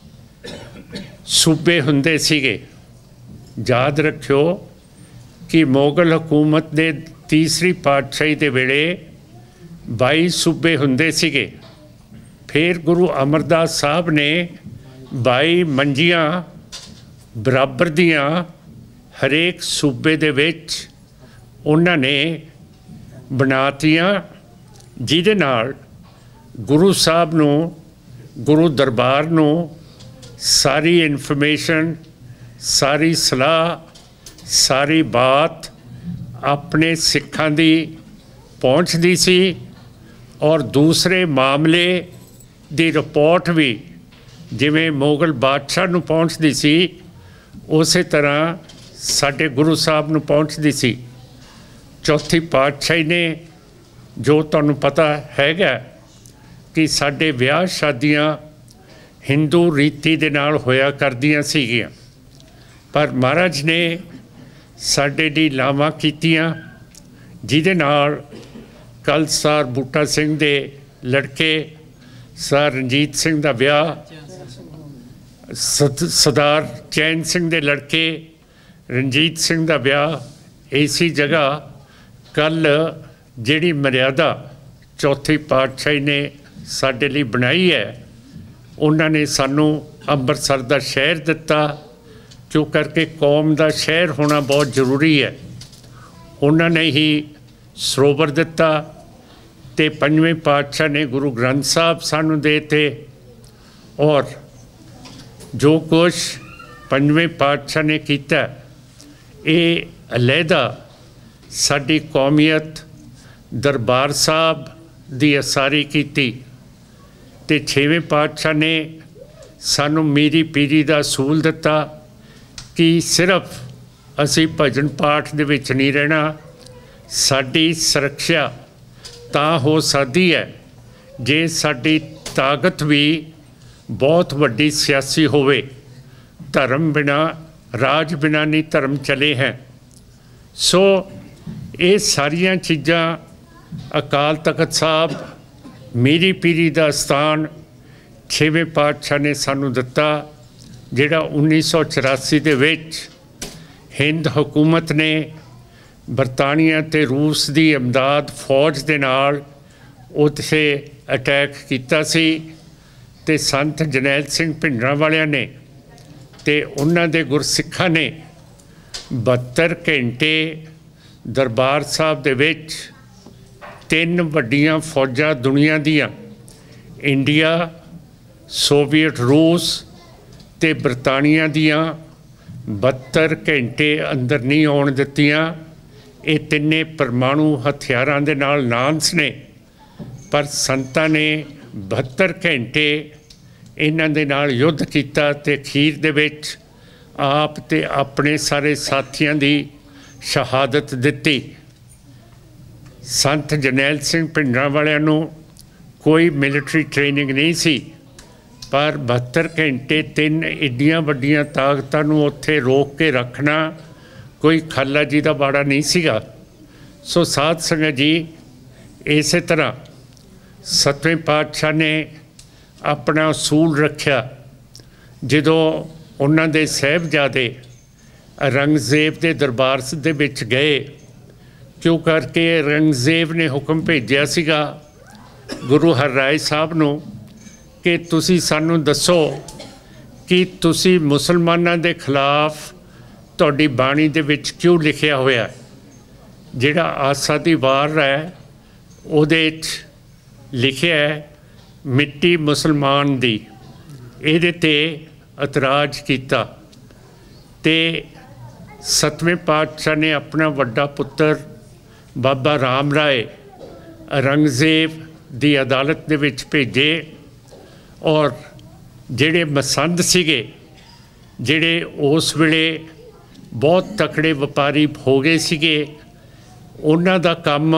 ਸੂਬੇ ਹੁੰਦੇ ਸੀਗੇ। ਯਾਦ ਰੱਖਿਓ ਕਿ ਮੁਗਲ ਹਕੂਮਤ ਦੇ ਤੀਸਰੀ ਪਾਤਸ਼ਾਹੀ ਦੇ ਵੇਲੇ ਬਾਈ ਸੂਬੇ ਹੁੰਦੇ ਸੀਗੇ। ਫਿਰ ਗੁਰੂ ਅਮਰਦਾਸ ਸਾਹਿਬ ਨੇ ਬਾਈ ਮੰਜੀਆਂ ਬਰਾਬਰ ਦੀਆਂ ਹਰੇਕ ਸੂਬੇ ਦੇ ਵਿੱਚ ਉਹਨਾਂ ਨੇ ਬਣਾਤੀਆਂ, ਜਿਹਦੇ ਨਾਲ ਗੁਰੂ ਸਾਹਿਬ ਨੂੰ, ਗੁਰੂ ਦਰਬਾਰ ਨੂੰ ਸਾਰੀ ਇਨਫੋਰਮੇਸ਼ਨ, ਸਾਰੀ ਸਲਾਹ, ਸਾਰੀ ਬਾਤ ਆਪਣੇ ਸਿੱਖਾਂ ਦੀ ਪਹੁੰਚਦੀ ਸੀ ਔਰ ਦੂਸਰੇ ਮਾਮਲੇ ਦੀ ਰਿਪੋਰਟ ਵੀ ਜਿਵੇਂ ਮੁਗਲ ਬਾਦਸ਼ਾਹ ਨੂੰ ਪਹੁੰਚਦੀ ਸੀ ਉਸੇ ਤਰ੍ਹਾਂ ਸਾਡੇ ਗੁਰੂ ਸਾਹਿਬ ਨੂੰ ਪਹੁੰਚਦੀ ਸੀ। ਚੌਥੀ ਪਾਤਸ਼ਾਹੀ ਨੇ, ਜੋ ਤੁਹਾਨੂੰ ਪਤਾ ਹੈਗਾ ਕਿ ਸਾਡੇ ਵਿਆਹ ਸ਼ਾਦੀਆਂ ਹਿੰਦੂ ਰੀਤੀ ਦੇ ਨਾਲ ਹੋਇਆ ਕਰਦੀਆਂ ਸੀਗੀਆਂ, ਪਰ ਮਹਾਰਾਜ ਨੇ ਸਾਡੇ ਲਈ ਲਾਵਾਂ ਕੀਤੀਆਂ ਜਿਹਦੇ ਨਾਲ ਕੱਲ੍ਹ ਸਰ ਬੂਟਾ ਸਿੰਘ ਦੇ ਲੜਕੇ ਸਰ ਰਣਜੀਤ ਸਿੰਘ ਦਾ ਵਿਆਹ, ਸਤ ਸਰਦਾਰ ਚੈਨ ਸਿੰਘ ਦੇ ਲੜਕੇ ਰਣਜੀਤ ਸਿੰਘ ਦਾ ਵਿਆਹ ਇਸੀ ਜਗ੍ਹਾ ਕੱਲ੍ਹ ਜਿਹੜੀ ਮਰਿਆਦਾ ਚੌਥੀ ਪਾਤਸ਼ਾਹੀ ਨੇ ਸਾਡੇ ਲਈ ਬਣਾਈ ਹੈ, ਉਹਨਾਂ ਨੇ ਸਾਨੂੰ ਅੰਮ੍ਰਿਤਸਰ ਦਾ ਸ਼ਹਿਰ ਦਿੱਤਾ, ਕਿਉਂ ਕਰਕੇ ਕੌਮ ਦਾ ਸ਼ਹਿਰ ਹੋਣਾ ਬਹੁਤ ਜ਼ਰੂਰੀ ਹੈ। ਉਹਨਾਂ ਨੇ ਹੀ ਸਰੋਵਰ ਦਿੱਤਾ ਤੇ ਪੰਜਵੇਂ ਪਾਤਸ਼ਾਹ ਨੇ ਗੁਰੂ ਗ੍ਰੰਥ ਸਾਹਿਬ ਸਾਨੂੰ ਦੇ ਤੇ। ਔਰ ਜੋ ਕੁਛ ਪੰਜਵੇਂ ਪਾਤਸ਼ਾਹ ਨੇ ਕੀਤਾ ਇਹ ਅਲੱਗਾ ਸਾਡੀ ਕੌਮੀਅਤ ਦਰਬਾਰ ਸਾਹਿਬ ਦੀ ਅਸਾਰੀ ਕੀਤੀ ਤੇ ਛੇਵੇਂ ਪਾਤਸ਼ਾਹ ਨੇ ਸਾਨੂੰ ਮੀਰੀ ਪੀਰੀ ਦਾ ਅਸੂਲ ਦਿੱਤਾ ਕਿ ਸਿਰਫ ਅਸੀਂ ਭਜਨ ਪਾਠ ਦੇ ਵਿੱਚ ਨਹੀਂ ਰਹਿਣਾ, ਸਾਡੀ ਸੁਰੱਖਿਆ ਤਾਂ ਹੋ ਸਕਦੀ ਹੈ ਜੇ ਸਾਡੀ ਤਾਕਤ ਵੀ ਬਹੁਤ ਵੱਡੀ ਸਿਆਸੀ ਹੋਵੇ। ਧਰਮ ਬਿਨਾ, ਰਾਜ ਬਿਨਾ ਨਹੀਂ ਧਰਮ ਚਲੇ ਹੈ। ਸੋ ਇਹ ਸਾਰੀਆਂ ਚੀਜ਼ਾਂ ਅਕਾਲ ਤਖਤ ਸਾਹਿਬ, ਮੀਰੀ ਪੀਰੀ ਦਾ ਸਥਾਨ ਛੇਵੇਂ ਪਾਤਸ਼ਾਹ ਨੇ ਸਾਨੂੰ ਦਿੱਤਾ, ਜਿਹੜਾ ਉੱਨੀ ਸੌ ਚੁਰਾਸੀ ਦੇ ਵਿੱਚ ਹਿੰਦ ਹਕੂਮਤ ਨੇ ਬਰਤਾਨੀਆ ਤੇ ਰੂਸ ਦੀ ਇਮਦਾਦ ਫੌਜ ਦੇ ਨਾਲ ਉੱਥੇ ਅਟੈਕ ਕੀਤਾ ਸੀ ਤੇ ਸੰਤ ਜਰਨੈਲ ਸਿੰਘ ਭਿੰਡਰਾਂਵਾਲਿਆਂ ਨੇ ਤੇ ਉਹਨਾਂ ਦੇ ਗੁਰਸਿੱਖਾਂ ਨੇ ਬਹੱਤਰ ਘੰਟੇ ਦਰਬਾਰ ਸਾਹਿਬ ਦੇ ਵਿੱਚ ਤਿੰਨ ਵੱਡੀਆਂ ਫੌਜਾਂ ਦੁਨੀਆ ਦੀਆਂ, ਇੰਡੀਆ, ਸੋਵੀਅਤ ਰੂਸ ਤੇ ਬਰਤਾਨੀਆ ਦੀਆਂ, ਬਹੱਤਰ ਘੰਟੇ ਅੰਦਰ ਨਹੀਂ ਆਉਣ ਦਿੱਤੀਆਂ। ਇਹ ਤਿੰਨੇ ਪਰਮਾਣੂ ਹਥਿਆਰਾਂ ਦੇ ਨਾਲ ਨਾਨਸ ਨੇ, ਪਰ ਸੰਤਾਂ ਨੇ ਬਹੱਤਰ ਘੰਟੇ ਇਹਨਾਂ ਦੇ ਨਾਲ ਯੁੱਧ ਕੀਤਾ ਤੇ ਅਖੀਰ ਦੇ ਵਿੱਚ ਆਪ ਤੇ ਆਪਣੇ ਸਾਰੇ ਸਾਥੀਆਂ ਦੀ ਸ਼ਹਾਦਤ ਦਿੱਤੀ। ਸੰਤ ਜਰਨੈਲ ਸਿੰਘ ਭਿੰਡਰਾਂਵਾਲਿਆਂ ਨੂੰ कोई मिलिट्री ट्रेनिंग नहीं सी, पर बहत्तर घंटे तीन एडियां वड्डियां ताकतां नूं उत्थे रोक के रखना कोई खाला जी का बाड़ा नहीं सीगा। सो साध संगत जी, इस तरह सतवें पातशाह ने अपना असूल रखा जदों उन्हां दे साहिबजादे औरंगजेब के दरबार दे विच गए, क्यों करके औरंगजेब ने हुक्म भेजिया सीगा गुरु हरराय साहब नूं कि तुसी सानू दसो कि तुसी मुसलमानां दे खिलाफ तुहाडी बाणी दे विच क्यों लिखिया होया है। जिहड़ा आसा दी वार है उहदे च लिखिया है मिट्टी मुसलमान दी, इहदे ते इतराज कीता ते सतवें पातशाह ने अपना वड्डा पुत्र बाबा राम राय औरंगजेब दी अदालत दे विच भेजे और जिहड़े मसंद सीगे, जिहड़े उस वेले बहुत तकड़े व्यापारी हो गए सीगे, उन्हां दा काम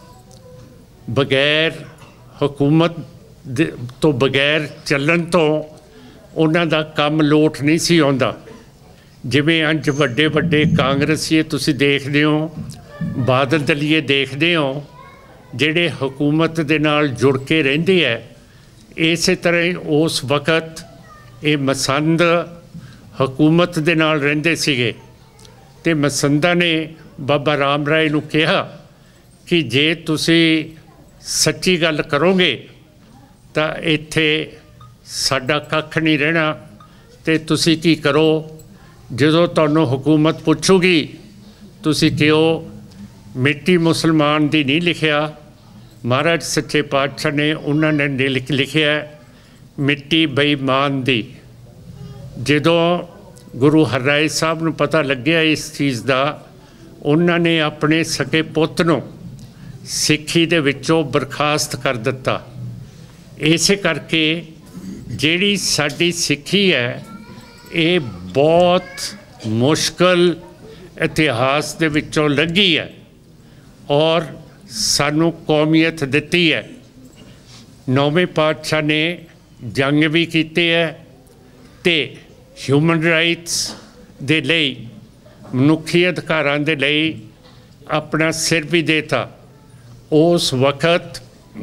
बगैर हुकूमत तो बगैर चलन तो उन्हां दा काम लोट नहीं सी आउंदा। जिवें अंज वड्डे वड्डे कांग्रेसी तुसीं देखदे हो, बादल दलीए देखदे हो, जिहड़े हुकूमत दे नाल जुड़ के रहिंदे है, इस तरह ही उस वक्त ये मसंद हुकूमत दे नाल रहिंदे सीगे ते मसंदा ने बाबा राम राय नूं कहा कि जे तुसी सच्ची गल करोगे तां इत्थे साडा कख नहीं रहना ते तुसी की करो, जदों तुहानूं हुकूमत पुछूगी तुसी कहो मिट्टी मुसलमान दी नहीं लिखिया, महाराज सच्चे पातशाह ने उन्होंने लिख लिखिया मिट्टी बेईमान दी। जदों गुरु हरराय साहब नूं पता लग्या इस चीज़ का, उन्होंने अपने सके पुत नूं सिक्खी दे विचों बरखास्त कर दिता। इस करके जिहड़ी साडी सिक्खी है ये बहुत मुश्किल इतिहास दे विचों लंघी है और सानू कौमीयत दिती है। नौवें पातशाह ने जंग भी कीती है ते ह्यूमन राइट्स दे लई, मनुखी अधिकारां दे लई अपना सिर भी देता। उस वक्त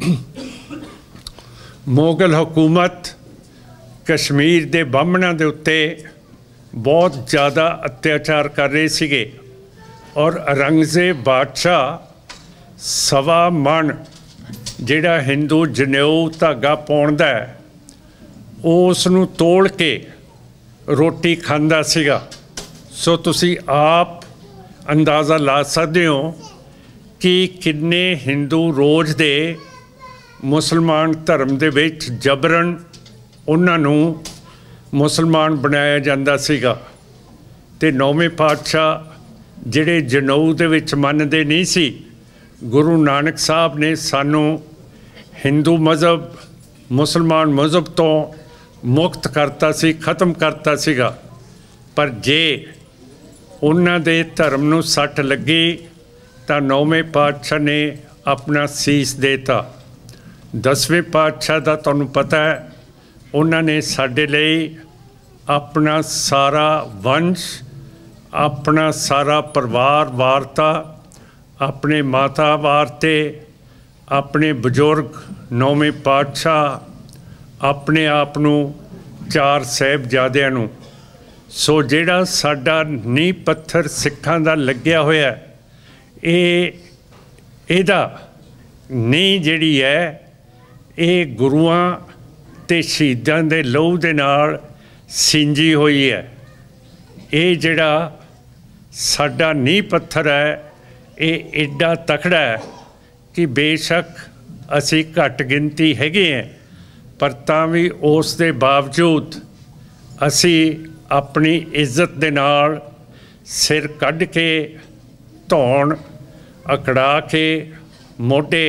मुगल हुकूमत कश्मीर दे बामणां दे उत्ते बहुत ज़्यादा अत्याचार कर रहे सीगे और औरंगजेब बादशाह सवा मन जिहड़ा हिंदू जनेऊ धागा पाउंदा है उस नूं तोड़ के रोटी खांदा सीगा। सो तुसी आप अंदाज़ा ला सकदे हो कि किन्ने हिंदू रोज़ दे मुसलमान धर्म दे विच जबरन उन्हां नूं मुसलमान बनाया जांदा सीगा। ते नौवें पातशाह जिहड़े जनेऊ दे विच मनदे नहीं सी, गुरु नानक साहब ने सानू हिंदू मज़हब मुसलमान मज़हब तो मुक्त करता सी, ख़त्म करता सीगा। पर जे उन्हां दे धर्म नूं सट लगी तां नौवें पातशाह ने अपना सीस देता। दसवें पातशाह दा तुहानूं पता है, उन्होंने साडे लई अपना सारा वंश, अपना सारा परिवार वारता, अपने माता वारते, अपने बजुर्ग नौवें पातशाह, अपने आप नूं चार साहिबजादियां नूं। सो जिहड़ा साडा नींह पत्थर सिखां दा लग्या होया ये इहदा नींह जिहड़ी है ये गुरुआं ते शहीदां दे लहू दे नाल सिंजी हुई है। ये जिहड़ा साडा नींह पत्थर है ये एडा तकड़ा है कि बेशक असी घट गिनती हैगे हैं, पर तां भी उस दे बावजूद असी अपनी इज्जत दे नाल सिर कढ़ के धौण अकड़ा के मोढे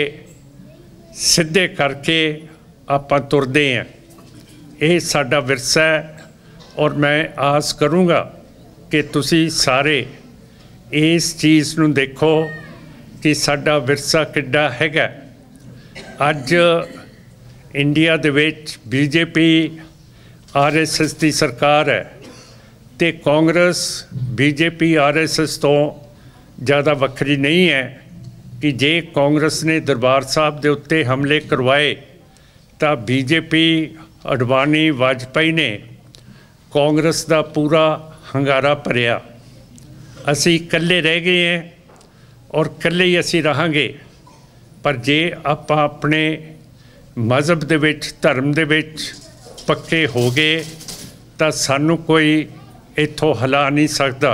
सीधे करके आपां तुरदे हैं। ये साडा विरसा है और मैं आस करूँगा कि तुसी सारे इस चीज़ नूं देखो कि साडा विरसा किड्डा हैगा। अज इंडिया दे विच बीजेपी आर एस एस की सरकार है तो Congress BJP R S S तो ज़्यादा वक्री नहीं है कि जे कांग्रेस ने दरबार साहब के उत्ते हमले करवाए तो बीजेपी अडवाणी वाजपेयी ने कांग्रेस का पूरा हंगारा भरिया। असी इकल्ले रह गए हैं और इकल्ले ही असी रहांगे, पर जे आपां अपने मज़हब दे विच धर्म दे विच पक्के हो गए तो सानू कोई इत्थों हिला नहीं सकता।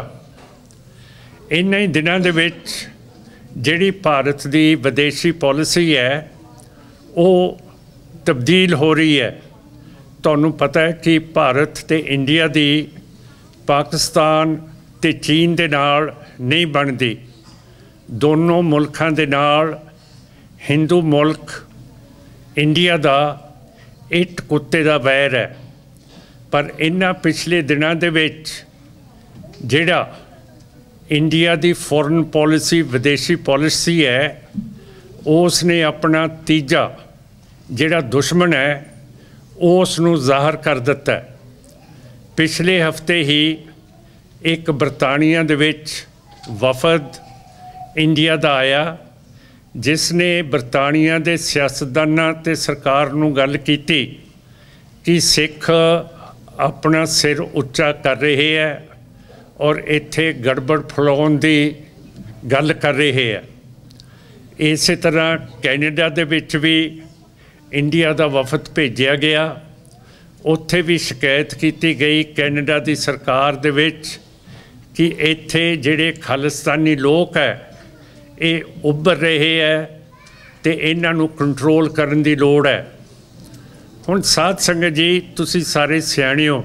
इन्हां ही दिनां दे विच जिहड़ी भारत की विदेशी पॉलिसी है वो तब्दील हो रही है। तुहानू पता है कि भारत ते इंडिया दी पाकिस्तान ते चीन दे नाल नहीं बनती। दोनों मुल्कां दे नाल हिंदू मुल्क इंडिया दा इट कुत्ते दा वैर है। पर इन्हां पिछले दिनां दे विच जिहड़ा इंडिया दी फॉरेन पॉलिसी विदेशी पॉलिसी है उसने अपना तीजा जिहड़ा दुश्मन है उसनू ज़ाहिर कर दिता है। पिछले हफ्ते ही एक बरतानिया दे विच वफद इंडिया दा आया जिसने बरतानिया दे सियासतदानां ते सरकार नू गल कीती कि सिख अपना सिर उच्चा कर रहे है और इत्थे गड़बड़ फैलाउण दी गल कर रहे है। इस तरह कैनेडा दे विच भी इंडिया दा वफद भेजिया गया, उत्थे भी शिकायत की गई कैनेडा दी सरकार दे विच कि इत्थे जिहड़े खालिस्तानी लोग है ये उभर रहे है तो इन्हां नूं कंट्रोल करन दी लोड़ है। हुण साध संगत जी तुसीं सारे सियाणे हो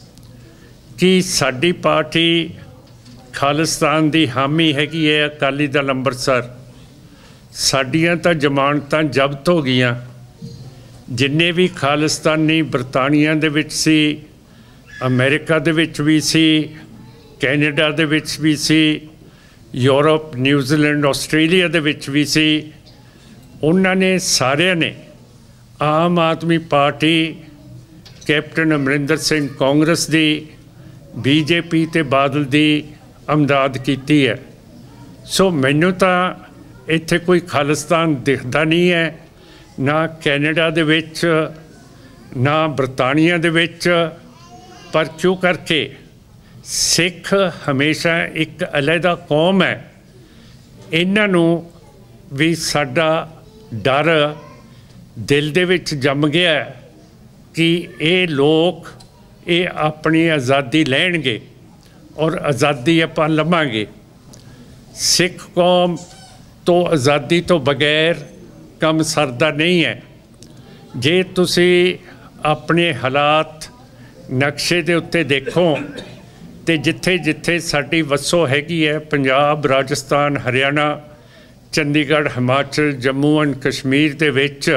कि साडी पार्टी खालिस्तान दी हामी हैगी है अकाली दल अंमृतसर। साडियां तां जमानतां जब्त हो गईयां। जिन्ने भी खालिस्तानी बरतानिया दे विच सी, अमेरिका दे विच भी सी, कैनेडा दे विच भी सी, यूरोप न्यूजीलैंड आस्ट्रेलिया दे विच भी सी, उन्हां ने सारियां ने Aam Aadmi Party captain Amarinder Singh Congress दी बीजेपी ते बादल दी अमदाद की है। सो मैनू तां इत्थे कोई खालिस्तान दिखदा नहीं है, ना कैनेडा दे विच ना बरतानिया दे विच। पर क्यों करके सिख हमेशा एक अलहदा कौम है, इन्हां नूं भी साडा डर दिल दे विच जम गया कि ये लोग ये अपनी आज़ादी लैणगे और आज़ादी आपां लवांगे। सिख कौम तो आज़ादी तो बगैर कम सरदा नहीं है। जे तुसी अपने हालात नक्शे दे उत्ते देखो तो जिथे जिथे साडी वसो हैगी है पंजाब राजस्थान हरियाणा चंडीगढ़ हिमाचल जम्मू एंड कश्मीर दे विच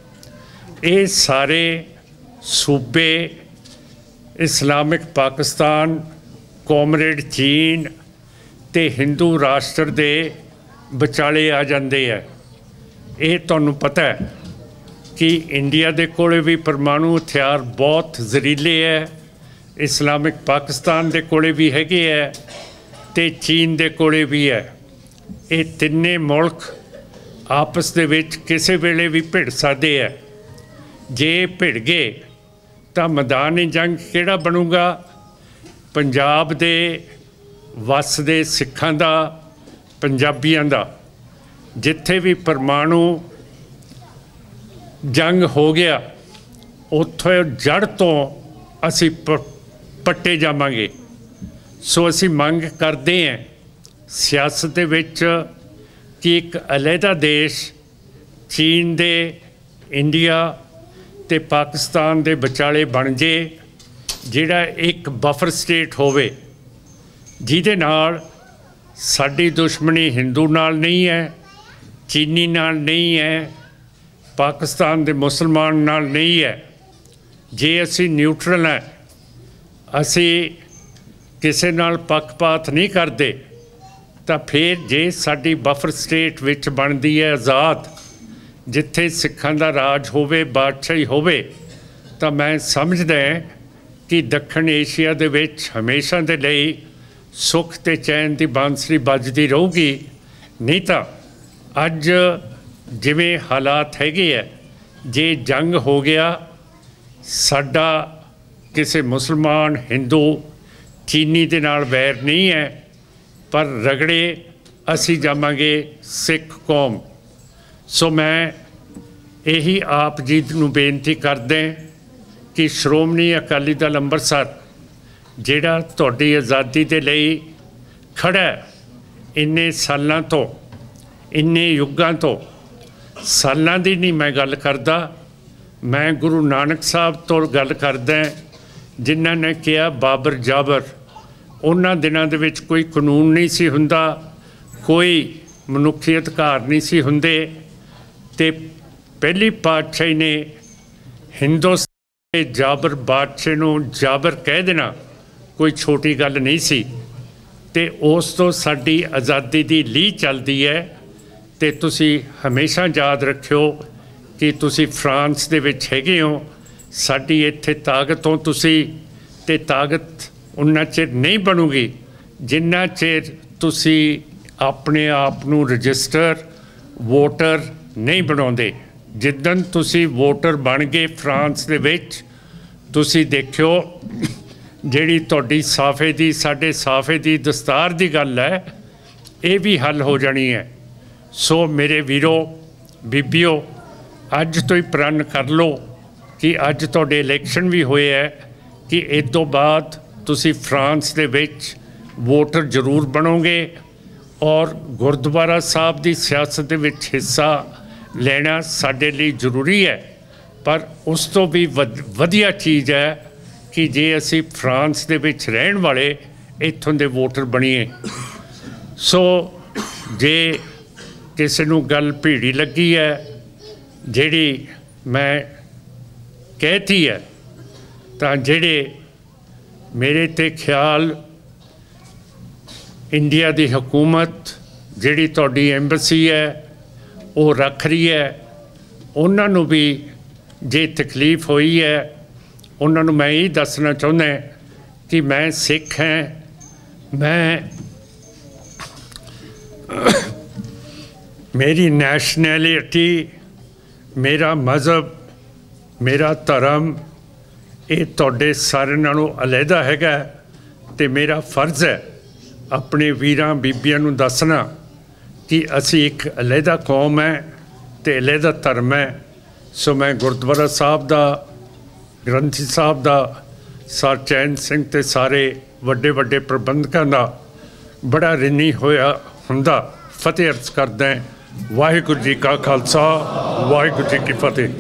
ये सारे सूबे इस्लामिक पाकिस्तान कॉमरेड चीन ते हिंदू राष्ट्र दे विचाले आ जाते हैं। ये तुहानू पता है कि इंडिया दे कोले भी परमाणु हथियार बहुत जहरीले है, इस्लामिक पाकिस्तान दे कोले भी हैगे है ते चीन दे कोले भी है। ये तिन्ने मुल्क आपस दे विच किसी वेले भी भिड़ सकते हैं। जे भिड़ गए तो मैदान जंग किहड़ा बनूगा? पंजाब दे वस दे सिखां दा पंजाबियां दा। जिथे भी परमाणु जंग हो गया उत्थों जड़ तो असी पट्टे जावांगे। सो असी मंग करते हैं सियासत दे विच कि एक अलहदा देश चीन दे इंडिया ते पाकिस्तान दे विचाले बन जे, जिहड़ा एक बफर स्टेट होवे जिहदे नाल साडी दुश्मनी हिंदू नाल नहीं है, चीनी नाल नहीं है, पाकिस्तान दे मुसलमान नाल नहीं है। जे असी न्यूट्रल हैं, असी किसी नाल पक्षपात नहीं करते, तो फिर जे साडी बफर स्टेट विच बनती है आज़ाद जिथे सिखां दा राज होवे, बादशाही होवे, तो मैं समझदा कि दक्षिण एशिया दे विच हमेशा दे लई सुख ते चैन की बांसुरी बजदी रहूगी। नहीं तो अज जिवें हालात हैगे है, जे जंग हो गया, साडा किसी मुसलमान हिंदू चीनी दे नाल वैर नहीं है, पर रगड़े असी जावांगे सिख कौम। सो मैं यही आप जी नूं बेनती करदे कि श्रोमणी अकाली दल अंमृतसर जिहड़ा तुहाडी आज़ादी दे लई खड़ा है, इन्ने सालां तो, इन्ने युगां तो, सालां दी नहीं मैं गल करदा, मैं गुरु नानक साहब तो गल करदा जिन्हां ने कहा बाबर जाबर, उन्हां दिनां दे विच कोई कानून नहीं सी हुंदा, कोई मनुखी अधिकार नहीं सी हुंदे, ते पहली पातशाही ने हिंदुस्तान के जाबर बादशाह नूं जाबर कह देना कोई छोटी गल नहीं सी। ते उस तो साडी आज़ादी दी लीह चलदी है। ते तुसी हमेशा याद रखियो कि तुसी फ्रांस दे विच हैगे हो, साडी इत्थे ताकत हो तुसी, ते ताकत उन्ना चिर नहीं बनूगी जिन्ना चिर तुसी अपने आप नूं रजिस्टर वोटर नहीं बनाउंदे। जिद्दन तुसी वोटर बन गए फ्रांस दे विच, तुसी देखियो जिहड़ी तुहाडी साफे दी साडे साफे दी दस्तार दी गल है, ये भी हल हो जानी है। सो मेरे वीरो बीबियो, अज तो ही प्रण कर लो कि अज तुहाडे इलैक्शन भी होए है कि इस तो बाद तुसी फ्रांस दे विच वोटर जरूर बनोगे और गुरुद्वारा साहब की सियासत दे विच हिस्सा लेना साडे लिए जरूरी है। पर उस तो भी वध वधिया चीज़ है कि जे असी फ्रांस दे विच रहन वाले इत्थों दे वोटर बनीए। सो जे किसी नूं गल भीड़ी लगी है जिहड़ी मैं कहती है, तां जिहड़े मेरे ते ख्याल इंडिया दी हुकूमत जिहड़ी तुहाडी एम्बेसी है वो रख रही है, उन्हां नूं भी जे तकलीफ हुई है, उन्हां नूं मैं यही दसना चाहुंदा कि मैं सिख हैं, मैं मेरी नैशनैलिटी, मेरा मज़हब, मेरा धर्म ये तुहाडे सारे नालों अलहदा हैगा, ते मेरा फर्ज है अपने वीरां बीबियां नूं दसना कि असी एक अलहदा कौम है ते अलहदा धर्म है। सो मैं गुरुद्वारा साहब दा, ग्रंथी साहब दा, सर चैन सिंह ते सारे वड्डे वड्डे प्रबंधकां दा बड़ा रिनी होया हुंदा फतेह अर्ज करदा है। वाहिगुरू जी का खालसा, वाहिगुरू जी की फतेह।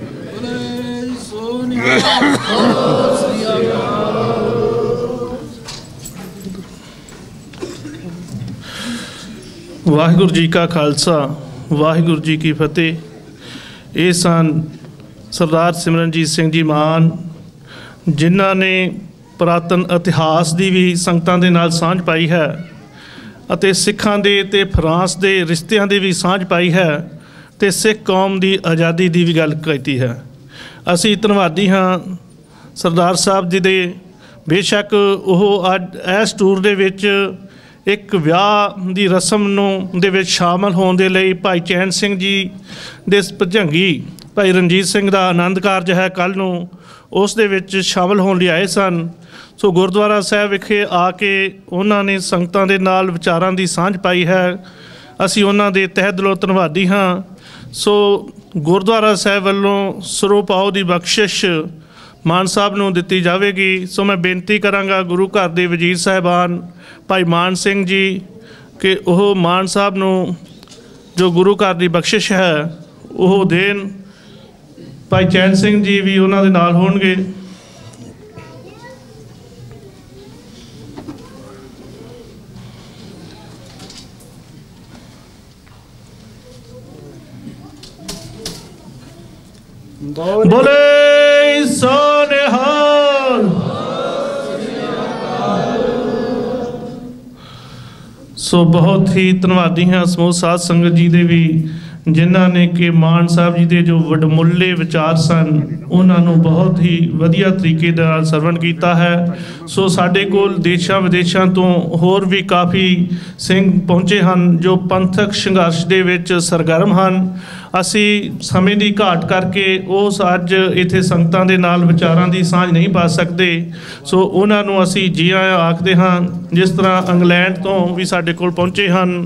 वाहिगुरू जी का खालसा, वाहिगुरू जी की फतेह। ये सन सरदार सिमरनजीत सिंह जी मान, जिन्हां ने पुरातन इतिहास की भी संगतां दे नाल सांझ पाई है ਅਤੇ ਸਿੱਖਾਂ ਦੇ ਤੇ ਫਰਾਂਸ ਦੇ ਰਿਸ਼ਤਿਆਂ ਦੀ ਵੀ ਸਾਂਝ ਪਾਈ ਹੈ ਤੇ ਸਿੱਖ ਕੌਮ ਦੀ ਆਜ਼ਾਦੀ ਦੀ ਵੀ ਗੱਲ ਕੀਤੀ ਹੈ। ਅਸੀਂ ਧੰਨਵਾਦੀ ਹਾਂ ਸਰਦਾਰ ਸਾਹਿਬ ਜੀ ਦੇ। ਬੇਸ਼ੱਕ ਉਹ ਅੱਜ ਇਸ ਟੂਰ ਦੇ ਵਿੱਚ ਇੱਕ ਵਿਆਹ ਦੀ ਰਸਮ ਨੂੰ ਦੇ ਵਿੱਚ ਸ਼ਾਮਲ ਹੋਣ ਦੇ ਲਈ ਭਾਈ ਚੈਨ ਸਿੰਘ ਜੀ ਦੇ ਭਜੰਗੀ ਭਾਈ ਰਣਜੀਤ ਸਿੰਘ ਦਾ ਆਨੰਦ ਕਾਰਜ ਹੈ ਕੱਲ੍ਹ ਨੂੰ, ਉਸ ਦੇ ਵਿੱਚ ਸ਼ਾਮਲ ਹੋਣ ਲਈ ਆਏ ਸਨ। ਸੋ ਗੁਰਦੁਆਰਾ ਸਾਹਿਬ ਵਿਖੇ ਆ ਕੇ ਉਹਨਾਂ ਨੇ ਸੰਗਤਾਂ ਦੇ ਨਾਲ ਵਿਚਾਰਾਂ ਦੀ ਸਾਂਝ ਪਾਈ ਹੈ। ਅਸੀਂ ਉਹਨਾਂ ਦੇ ਤਹਿ ਦਿਲੋਂ ਧੰਨਵਾਦੀ ਹਾਂ। ਸੋ ਗੁਰਦੁਆਰਾ ਸਾਹਿਬ ਵੱਲੋਂ ਸਰੋਪਾਓ ਦੀ ਬਖਸ਼ਿਸ਼ ਮਾਨ ਸਾਹਿਬ ਨੂੰ ਦਿੱਤੀ ਜਾਵੇਗੀ। ਸੋ ਮੈਂ ਬੇਨਤੀ ਕਰਾਂਗਾ ਗੁਰੂ ਘਰ ਦੇ ਵਜ਼ੀਰ ਸਾਹਿਬਾਨ ਭਾਈ ਮਾਨ ਸਿੰਘ ਜੀ ਕਿ ਉਹ ਮਾਨ ਸਾਹਿਬ ਨੂੰ ਜੋ ਗੁਰੂ ਘਰ ਦੀ ਬਖਸ਼ਿਸ਼ ਹੈ ਉਹ ਦੇਣ। ਭਾਈ ਚੈਨ ਸਿੰਘ ਜੀ ਵੀ ਉਹਨਾਂ ਦੇ ਨਾਲ ਹੋਣਗੇ। बोले सो निहाल। सो बहुत ही धन्यवादी हाँ समूह साध संगत जी दे भी ਜਿਨ੍ਹਾਂ ਨੇ ਕਿ ਮਾਨ ਸਾਹਿਬ ਜੀ ਦੇ ਜੋ ਵਡਮੁੱਲੇ ਵਿਚਾਰ ਸਨ ਉਹਨਾਂ ਨੂੰ ਬਹੁਤ ਹੀ ਵਧੀਆ ਤਰੀਕੇ ਨਾਲ ਸਰਵਣ ਕੀਤਾ ਹੈ। ਸੋ ਸਾਡੇ ਕੋਲ ਦੇਸ਼ਾਂ ਵਿਦੇਸ਼ਾਂ ਤੋਂ ਹੋਰ ਵੀ ਕਾਫੀ ਸਿੰਘ ਪਹੁੰਚੇ ਹਨ ਜੋ ਪੰਥਕ ਸੰਘਰਸ਼ ਦੇ ਵਿੱਚ ਸਰਗਰਮ ਹਨ। ਅਸੀਂ ਸਮੇਂ ਦੀ ਘਾਟ ਕਰਕੇ ਉਸ ਅੱਜ ਇੱਥੇ ਸੰਗਤਾਂ ਦੇ ਨਾਲ ਵਿਚਾਰਾਂ ਦੀ ਸਾਂਝ ਨਹੀਂ ਪਾ ਸਕਦੇ, ਸੋ ਉਹਨਾਂ ਨੂੰ ਅਸੀਂ ਜੀ ਆਇਆਂ ਆਖਦੇ ਹਾਂ। ਜਿਸ ਤਰ੍ਹਾਂ ਇੰਗਲੈਂਡ ਤੋਂ ਵੀ ਸਾਡੇ ਕੋਲ ਪਹੁੰਚੇ ਹਨ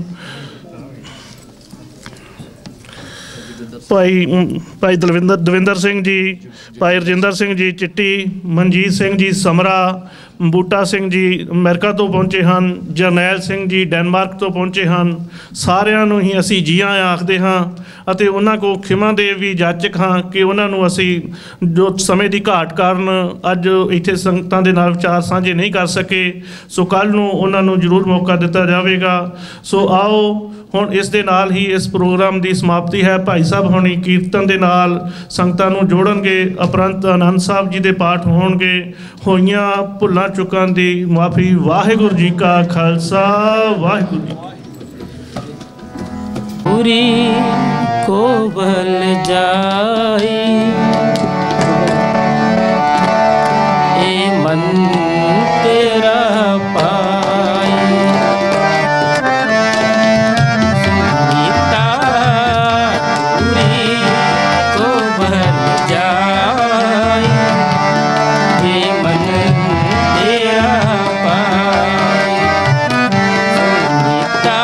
ਭਾਈ ਭਾਈ ਦਲਵਿੰਦਰ ਦਵਿੰਦਰ ਸਿੰਘ ਜੀ, ਭਾਈ ਰਜਿੰਦਰ ਸਿੰਘ ਜੀ ਚਿੱਟੀ, ਮਨਜੀਤ ਸਿੰਘ ਜੀ ਸਮਰਾ, ਬੂਟਾ ਸਿੰਘ ਜੀ ਅਮਰੀਕਾ ਤੋਂ ਪਹੁੰਚੇ ਹਨ, ਜਰਨੈਲ ਸਿੰਘ ਜੀ ਡੈਨਮਾਰਕ ਤੋਂ ਪਹੁੰਚੇ ਹਨ। ਸਾਰਿਆਂ ਨੂੰ ਹੀ ਅਸੀਂ ਜੀ ਆਇਆਂ ਆਖਦੇ ਹਾਂ ਅਤੇ ਉਹਨਾਂ ਕੋਲ ਖਿਮਾ ਦੇ ਵੀ ਜਾਚਕ ਹਾਂ ਕਿ ਉਹਨਾਂ ਨੂੰ ਅਸੀਂ ਜੋ ਸਮੇਂ ਦੀ ਘਾਟ ਕਾਰਨ ਅੱਜ ਇੱਥੇ ਸੰਗਤਾਂ ਦੇ ਨਾਲ ਵਿਚਾਰ ਸਾਂਝੇ ਨਹੀਂ ਕਰ ਸਕੇ, ਸੋ ਕੱਲ੍ਹ ਨੂੰ ਉਹਨਾਂ ਨੂੰ ਜ਼ਰੂਰ ਮੌਕਾ ਦਿੱਤਾ ਜਾਵੇਗਾ। ਸੋ ਆਓ ਹੁਣ ਇਸ ਦੇ ਨਾਲ ਹੀ ਇਸ ਪ੍ਰੋਗਰਾਮ ਦੀ ਸਮਾਪਤੀ ਹੈ। ਭਾਈ ਸਾਹਿਬ ਹੁਣੀ ਕੀਰਤਨ ਦੇ ਨਾਲ ਸੰਗਤਾਂ ਨੂੰ ਜੋੜਨਗੇ, ਉਪਰੰਤ ਆਨੰਦ ਸਾਹਿਬ ਜੀ ਦੇ ਪਾਠ ਹੋਣਗੇ। ਹੋਈਆਂ ਭੁੱਲਾਂ ਚੁੱਕਾਂ ਦੀ ਮਾਫੀ। ਵਾਹਿਗੁਰੂ ਜੀ ਕਾ ਖਾਲਸਾ, ਵਾਹਿਗੁਰੂ ਜੀ पूरी को बल जाई ए मन तेरा पाई गीता पूरी को बल जाई ए मन तेरा पाई गीता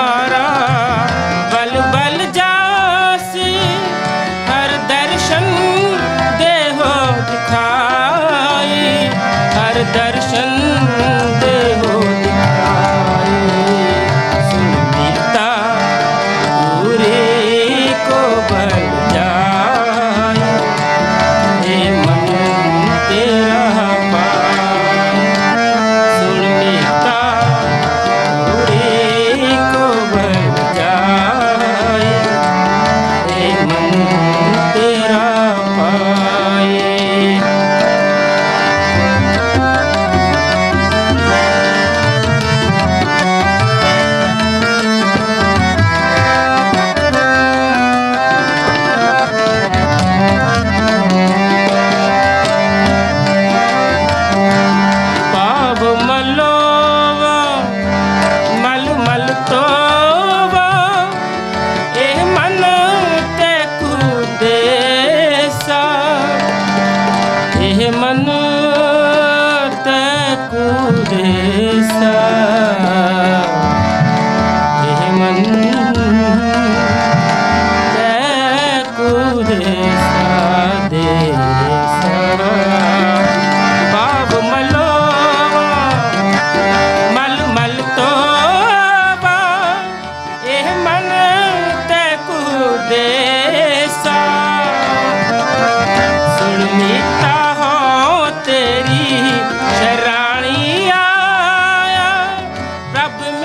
दर्शन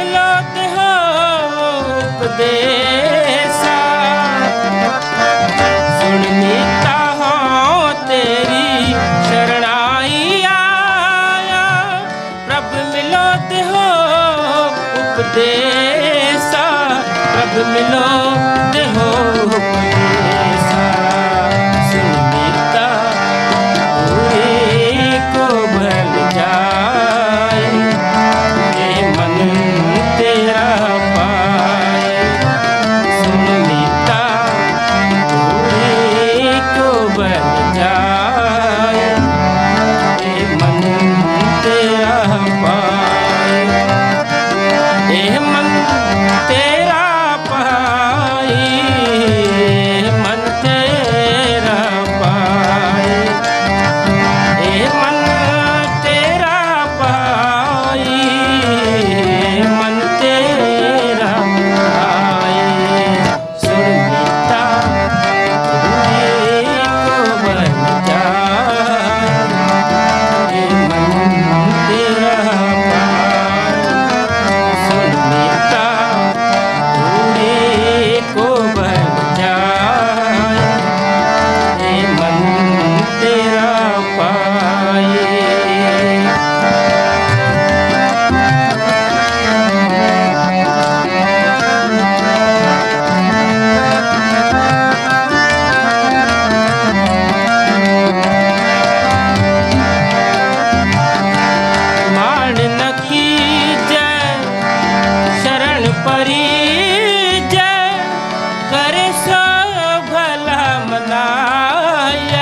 मिलो देहो उपदेसा सुन मीता हो तेरी शरणाई आया प्रभु मिलो देहो उपदेसा प्रभु मिलो देहो उपदेसा सुन मीता पूरे को भल जाए ये मन तेरा पाए सुन मीता पूरे को भल जाए ये मन तेरा पाए ये मन तेरा पाए मन तेरा पाए ये मन तेरा पाए मन तेरा पाए सुन मीता पूरे को बन जाए ये मन तेरा पाए सुन मीता पूरे को बन जाए ये मन तेरा पाए मान न कीजय शरण परी जय करे सो भला मनाय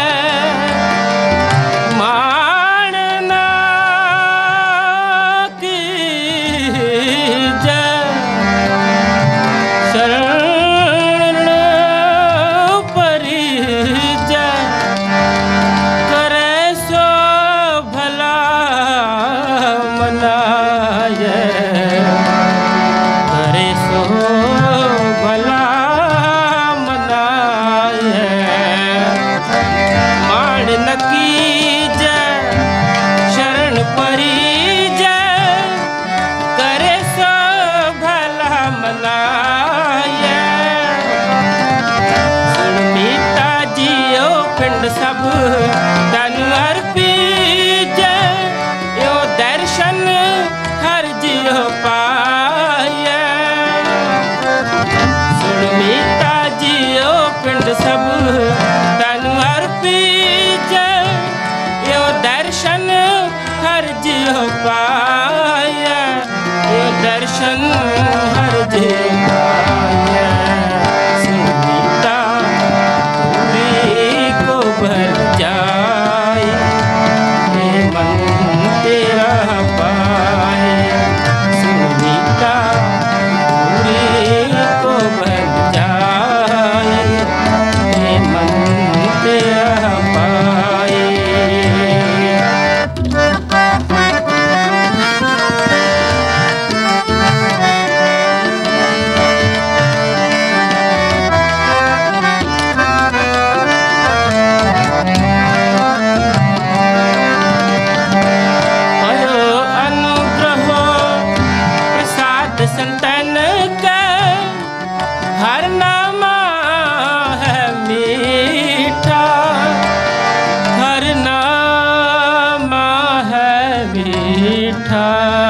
मान न कीजय शरण परी जय करे सो भला मनाय करे सो भला मनाय मान न कीजय शरण परी जय करे सो भला मनाय सुन मीता जियो पिंड सब तन अर्पी जय यो दर्शन हर जियो पाए सुन मीता जियो पिंड सब तन अर्पी जय यो दर्शन हर जियो पाए यो दर्शन हर जियो पाए सुन मीता पूरे को भर जाए ये मन तेरा पाए सुन मीता पूरे को भर जाए ये मन तेरा पाए भयो अनुग्रह प्रसाद संतन के हर नामा है मीठा हर नामा है मीठा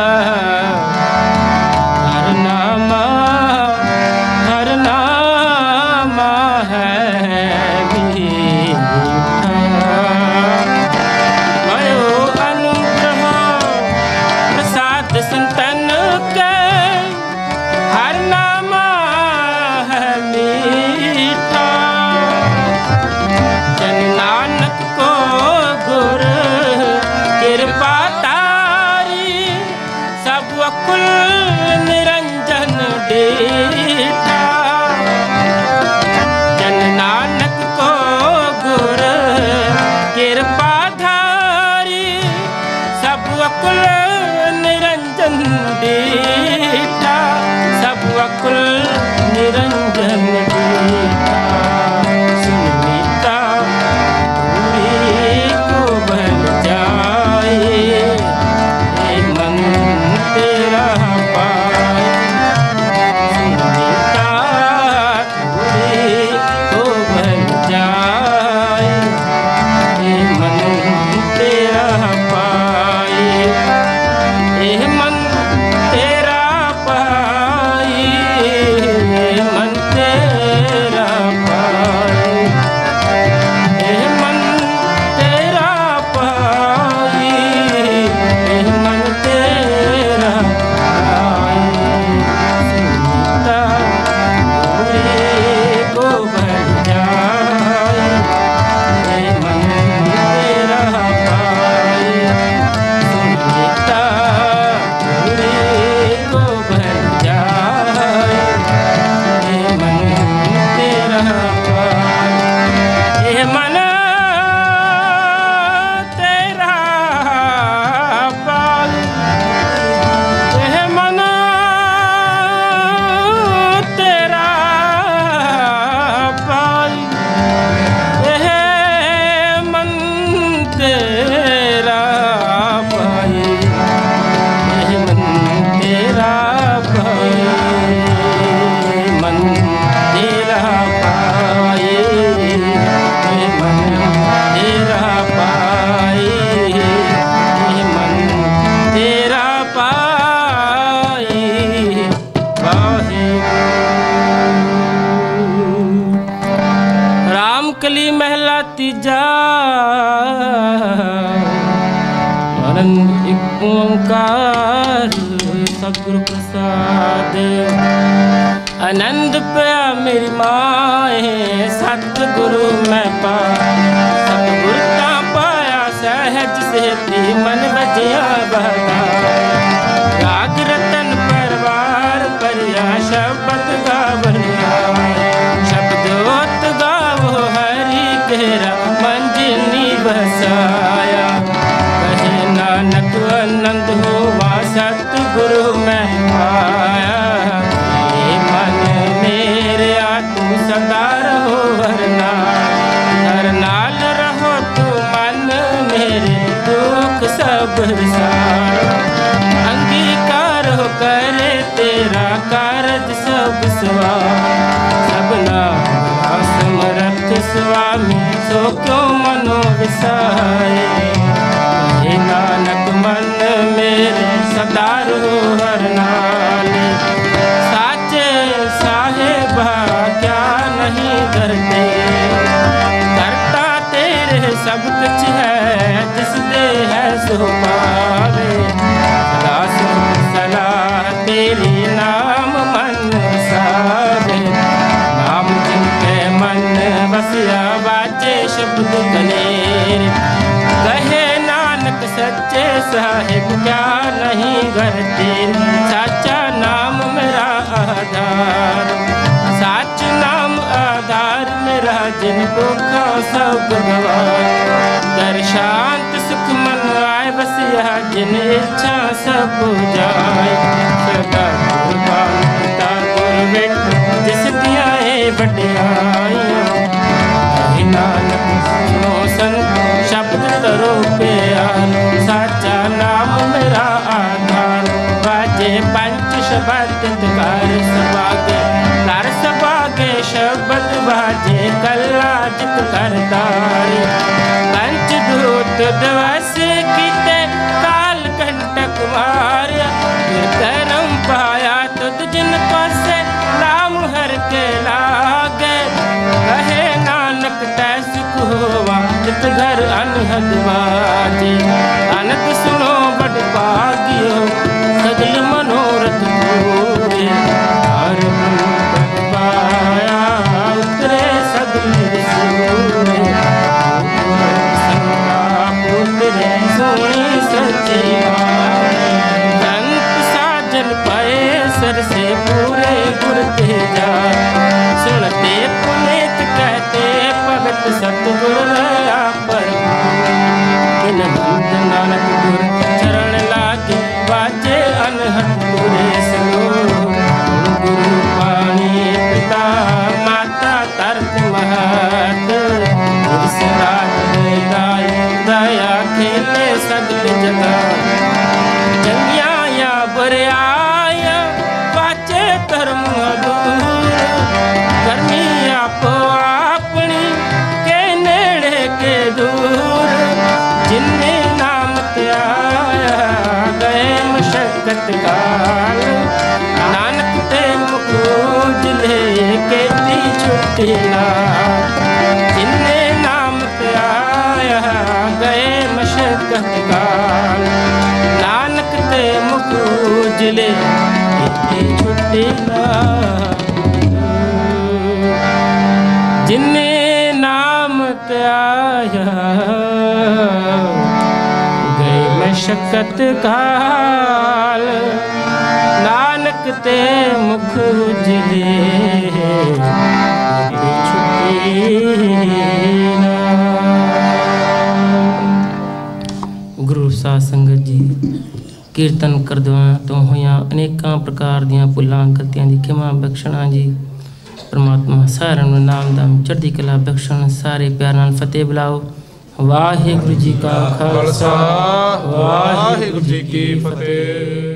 हर नामा हर नामा है मीठा भयो अनुग्रह प्रसाद संतन के हर नामा है मीठा आनंद पिया मेरी माए सतगुरु मैं पा सतगुर का पाया सहज सेती मन बजिया बहता राग रतन परवार परिया शब्द गावनिया शब्दोत गावो हरि केरा मंजिनी बसाया कहे नानक आनंद हुआ सतगुरु मैं पाया ये मन मेरे तू सदा रहो हरनाल हरनाल रहो तू मन मेरे दुख सब विसार अंगीकार हो करे तेरा कारज सब सवार सबना समर्थ स्वामी सो क्यों मनो विसारे हे नानक मन मेरे सदा रहो हरनाल साचे साहेबा क्या नहीं करते करता तेरे सब कुछ है जिस दे है सो पावे सदा सलाह तेरी नाम मन सारे नाम जिनके मन बसिया बाजे शब्द कनेर कहे नानक सच्चे साहिब क्या नहीं करते साचा नाम मेरा आधार साच नाम आधार मेरा जिनको खा सब गवार कर शांत सुख मन आए बस यह जिन इच्छा सब जाए सदा कुर्बान पिता गुरु जिस दिया है बड़ाइयाँ नानक सुनो संत शब्द तरो प्यार साचा नाम मेरा आधार बाजे पंच शब्द कर सबागे कर सबागे शब्द बाजे कला जित करतारी पंच दूत दिवस कीते काल कंटक मारिया करम पाया तुद जिनको से नाम हर के लागे कहे नानक तैस हुआ जित घर अनहद बाजे अनक सुनो बड़ भाग्यो सगल मनोरथ पूरे हर पाया उतरे सगल सूरे संता पुत्रे सोनी सच्ची संत साजन पाए सर से पूरे गुर के जा सुनते पुनीत कहते भगत सतगुर रहा पर इन भक्त नानक गुर चरण लागे बाजे अनहद पूरे सलो गुरु पानी पिता माता तरत महत गुरसराज दाय दया खेले सगल जगा जंगिया या बुराया बाचे धर्म दूर करनी आपो अपनी के नेड़े के दूर जिन्ने नाम त्याया गए मशक्कत काल नानक ते मुकूज लेके दी छुट्टी ना जिन्ने नाम त्याया गए मशक्कत काल नानक ते मुकूज लेके छुट्टी ना जिन्ने नाम त्याया गए मशक्कत काल नानक ते मुख उजले गुरु साध संगत जी कीर्तन करदवां तो होया अनेकां प्रकार दियां भुलां गलतियां दी खिमा बख्शणा जी परमात्मा सारिਆਂ ਨੂੰ ਨਾਮ ਦਾਮ ਚੜ੍ਹਦੀ ਕਲਾ ਬਖਸ਼ਣ ਸਾਰੇ ਪਿਆਰ ਨਾਲ ਫਤਿਹ ਬੁਲਾਓ ਵਾਹਿਗੁਰੂ ਜੀ ਕਾ ਖਾਲਸਾ ਵਾਹਿਗੁਰੂ ਜੀ ਕੀ ਫਤਿਹ।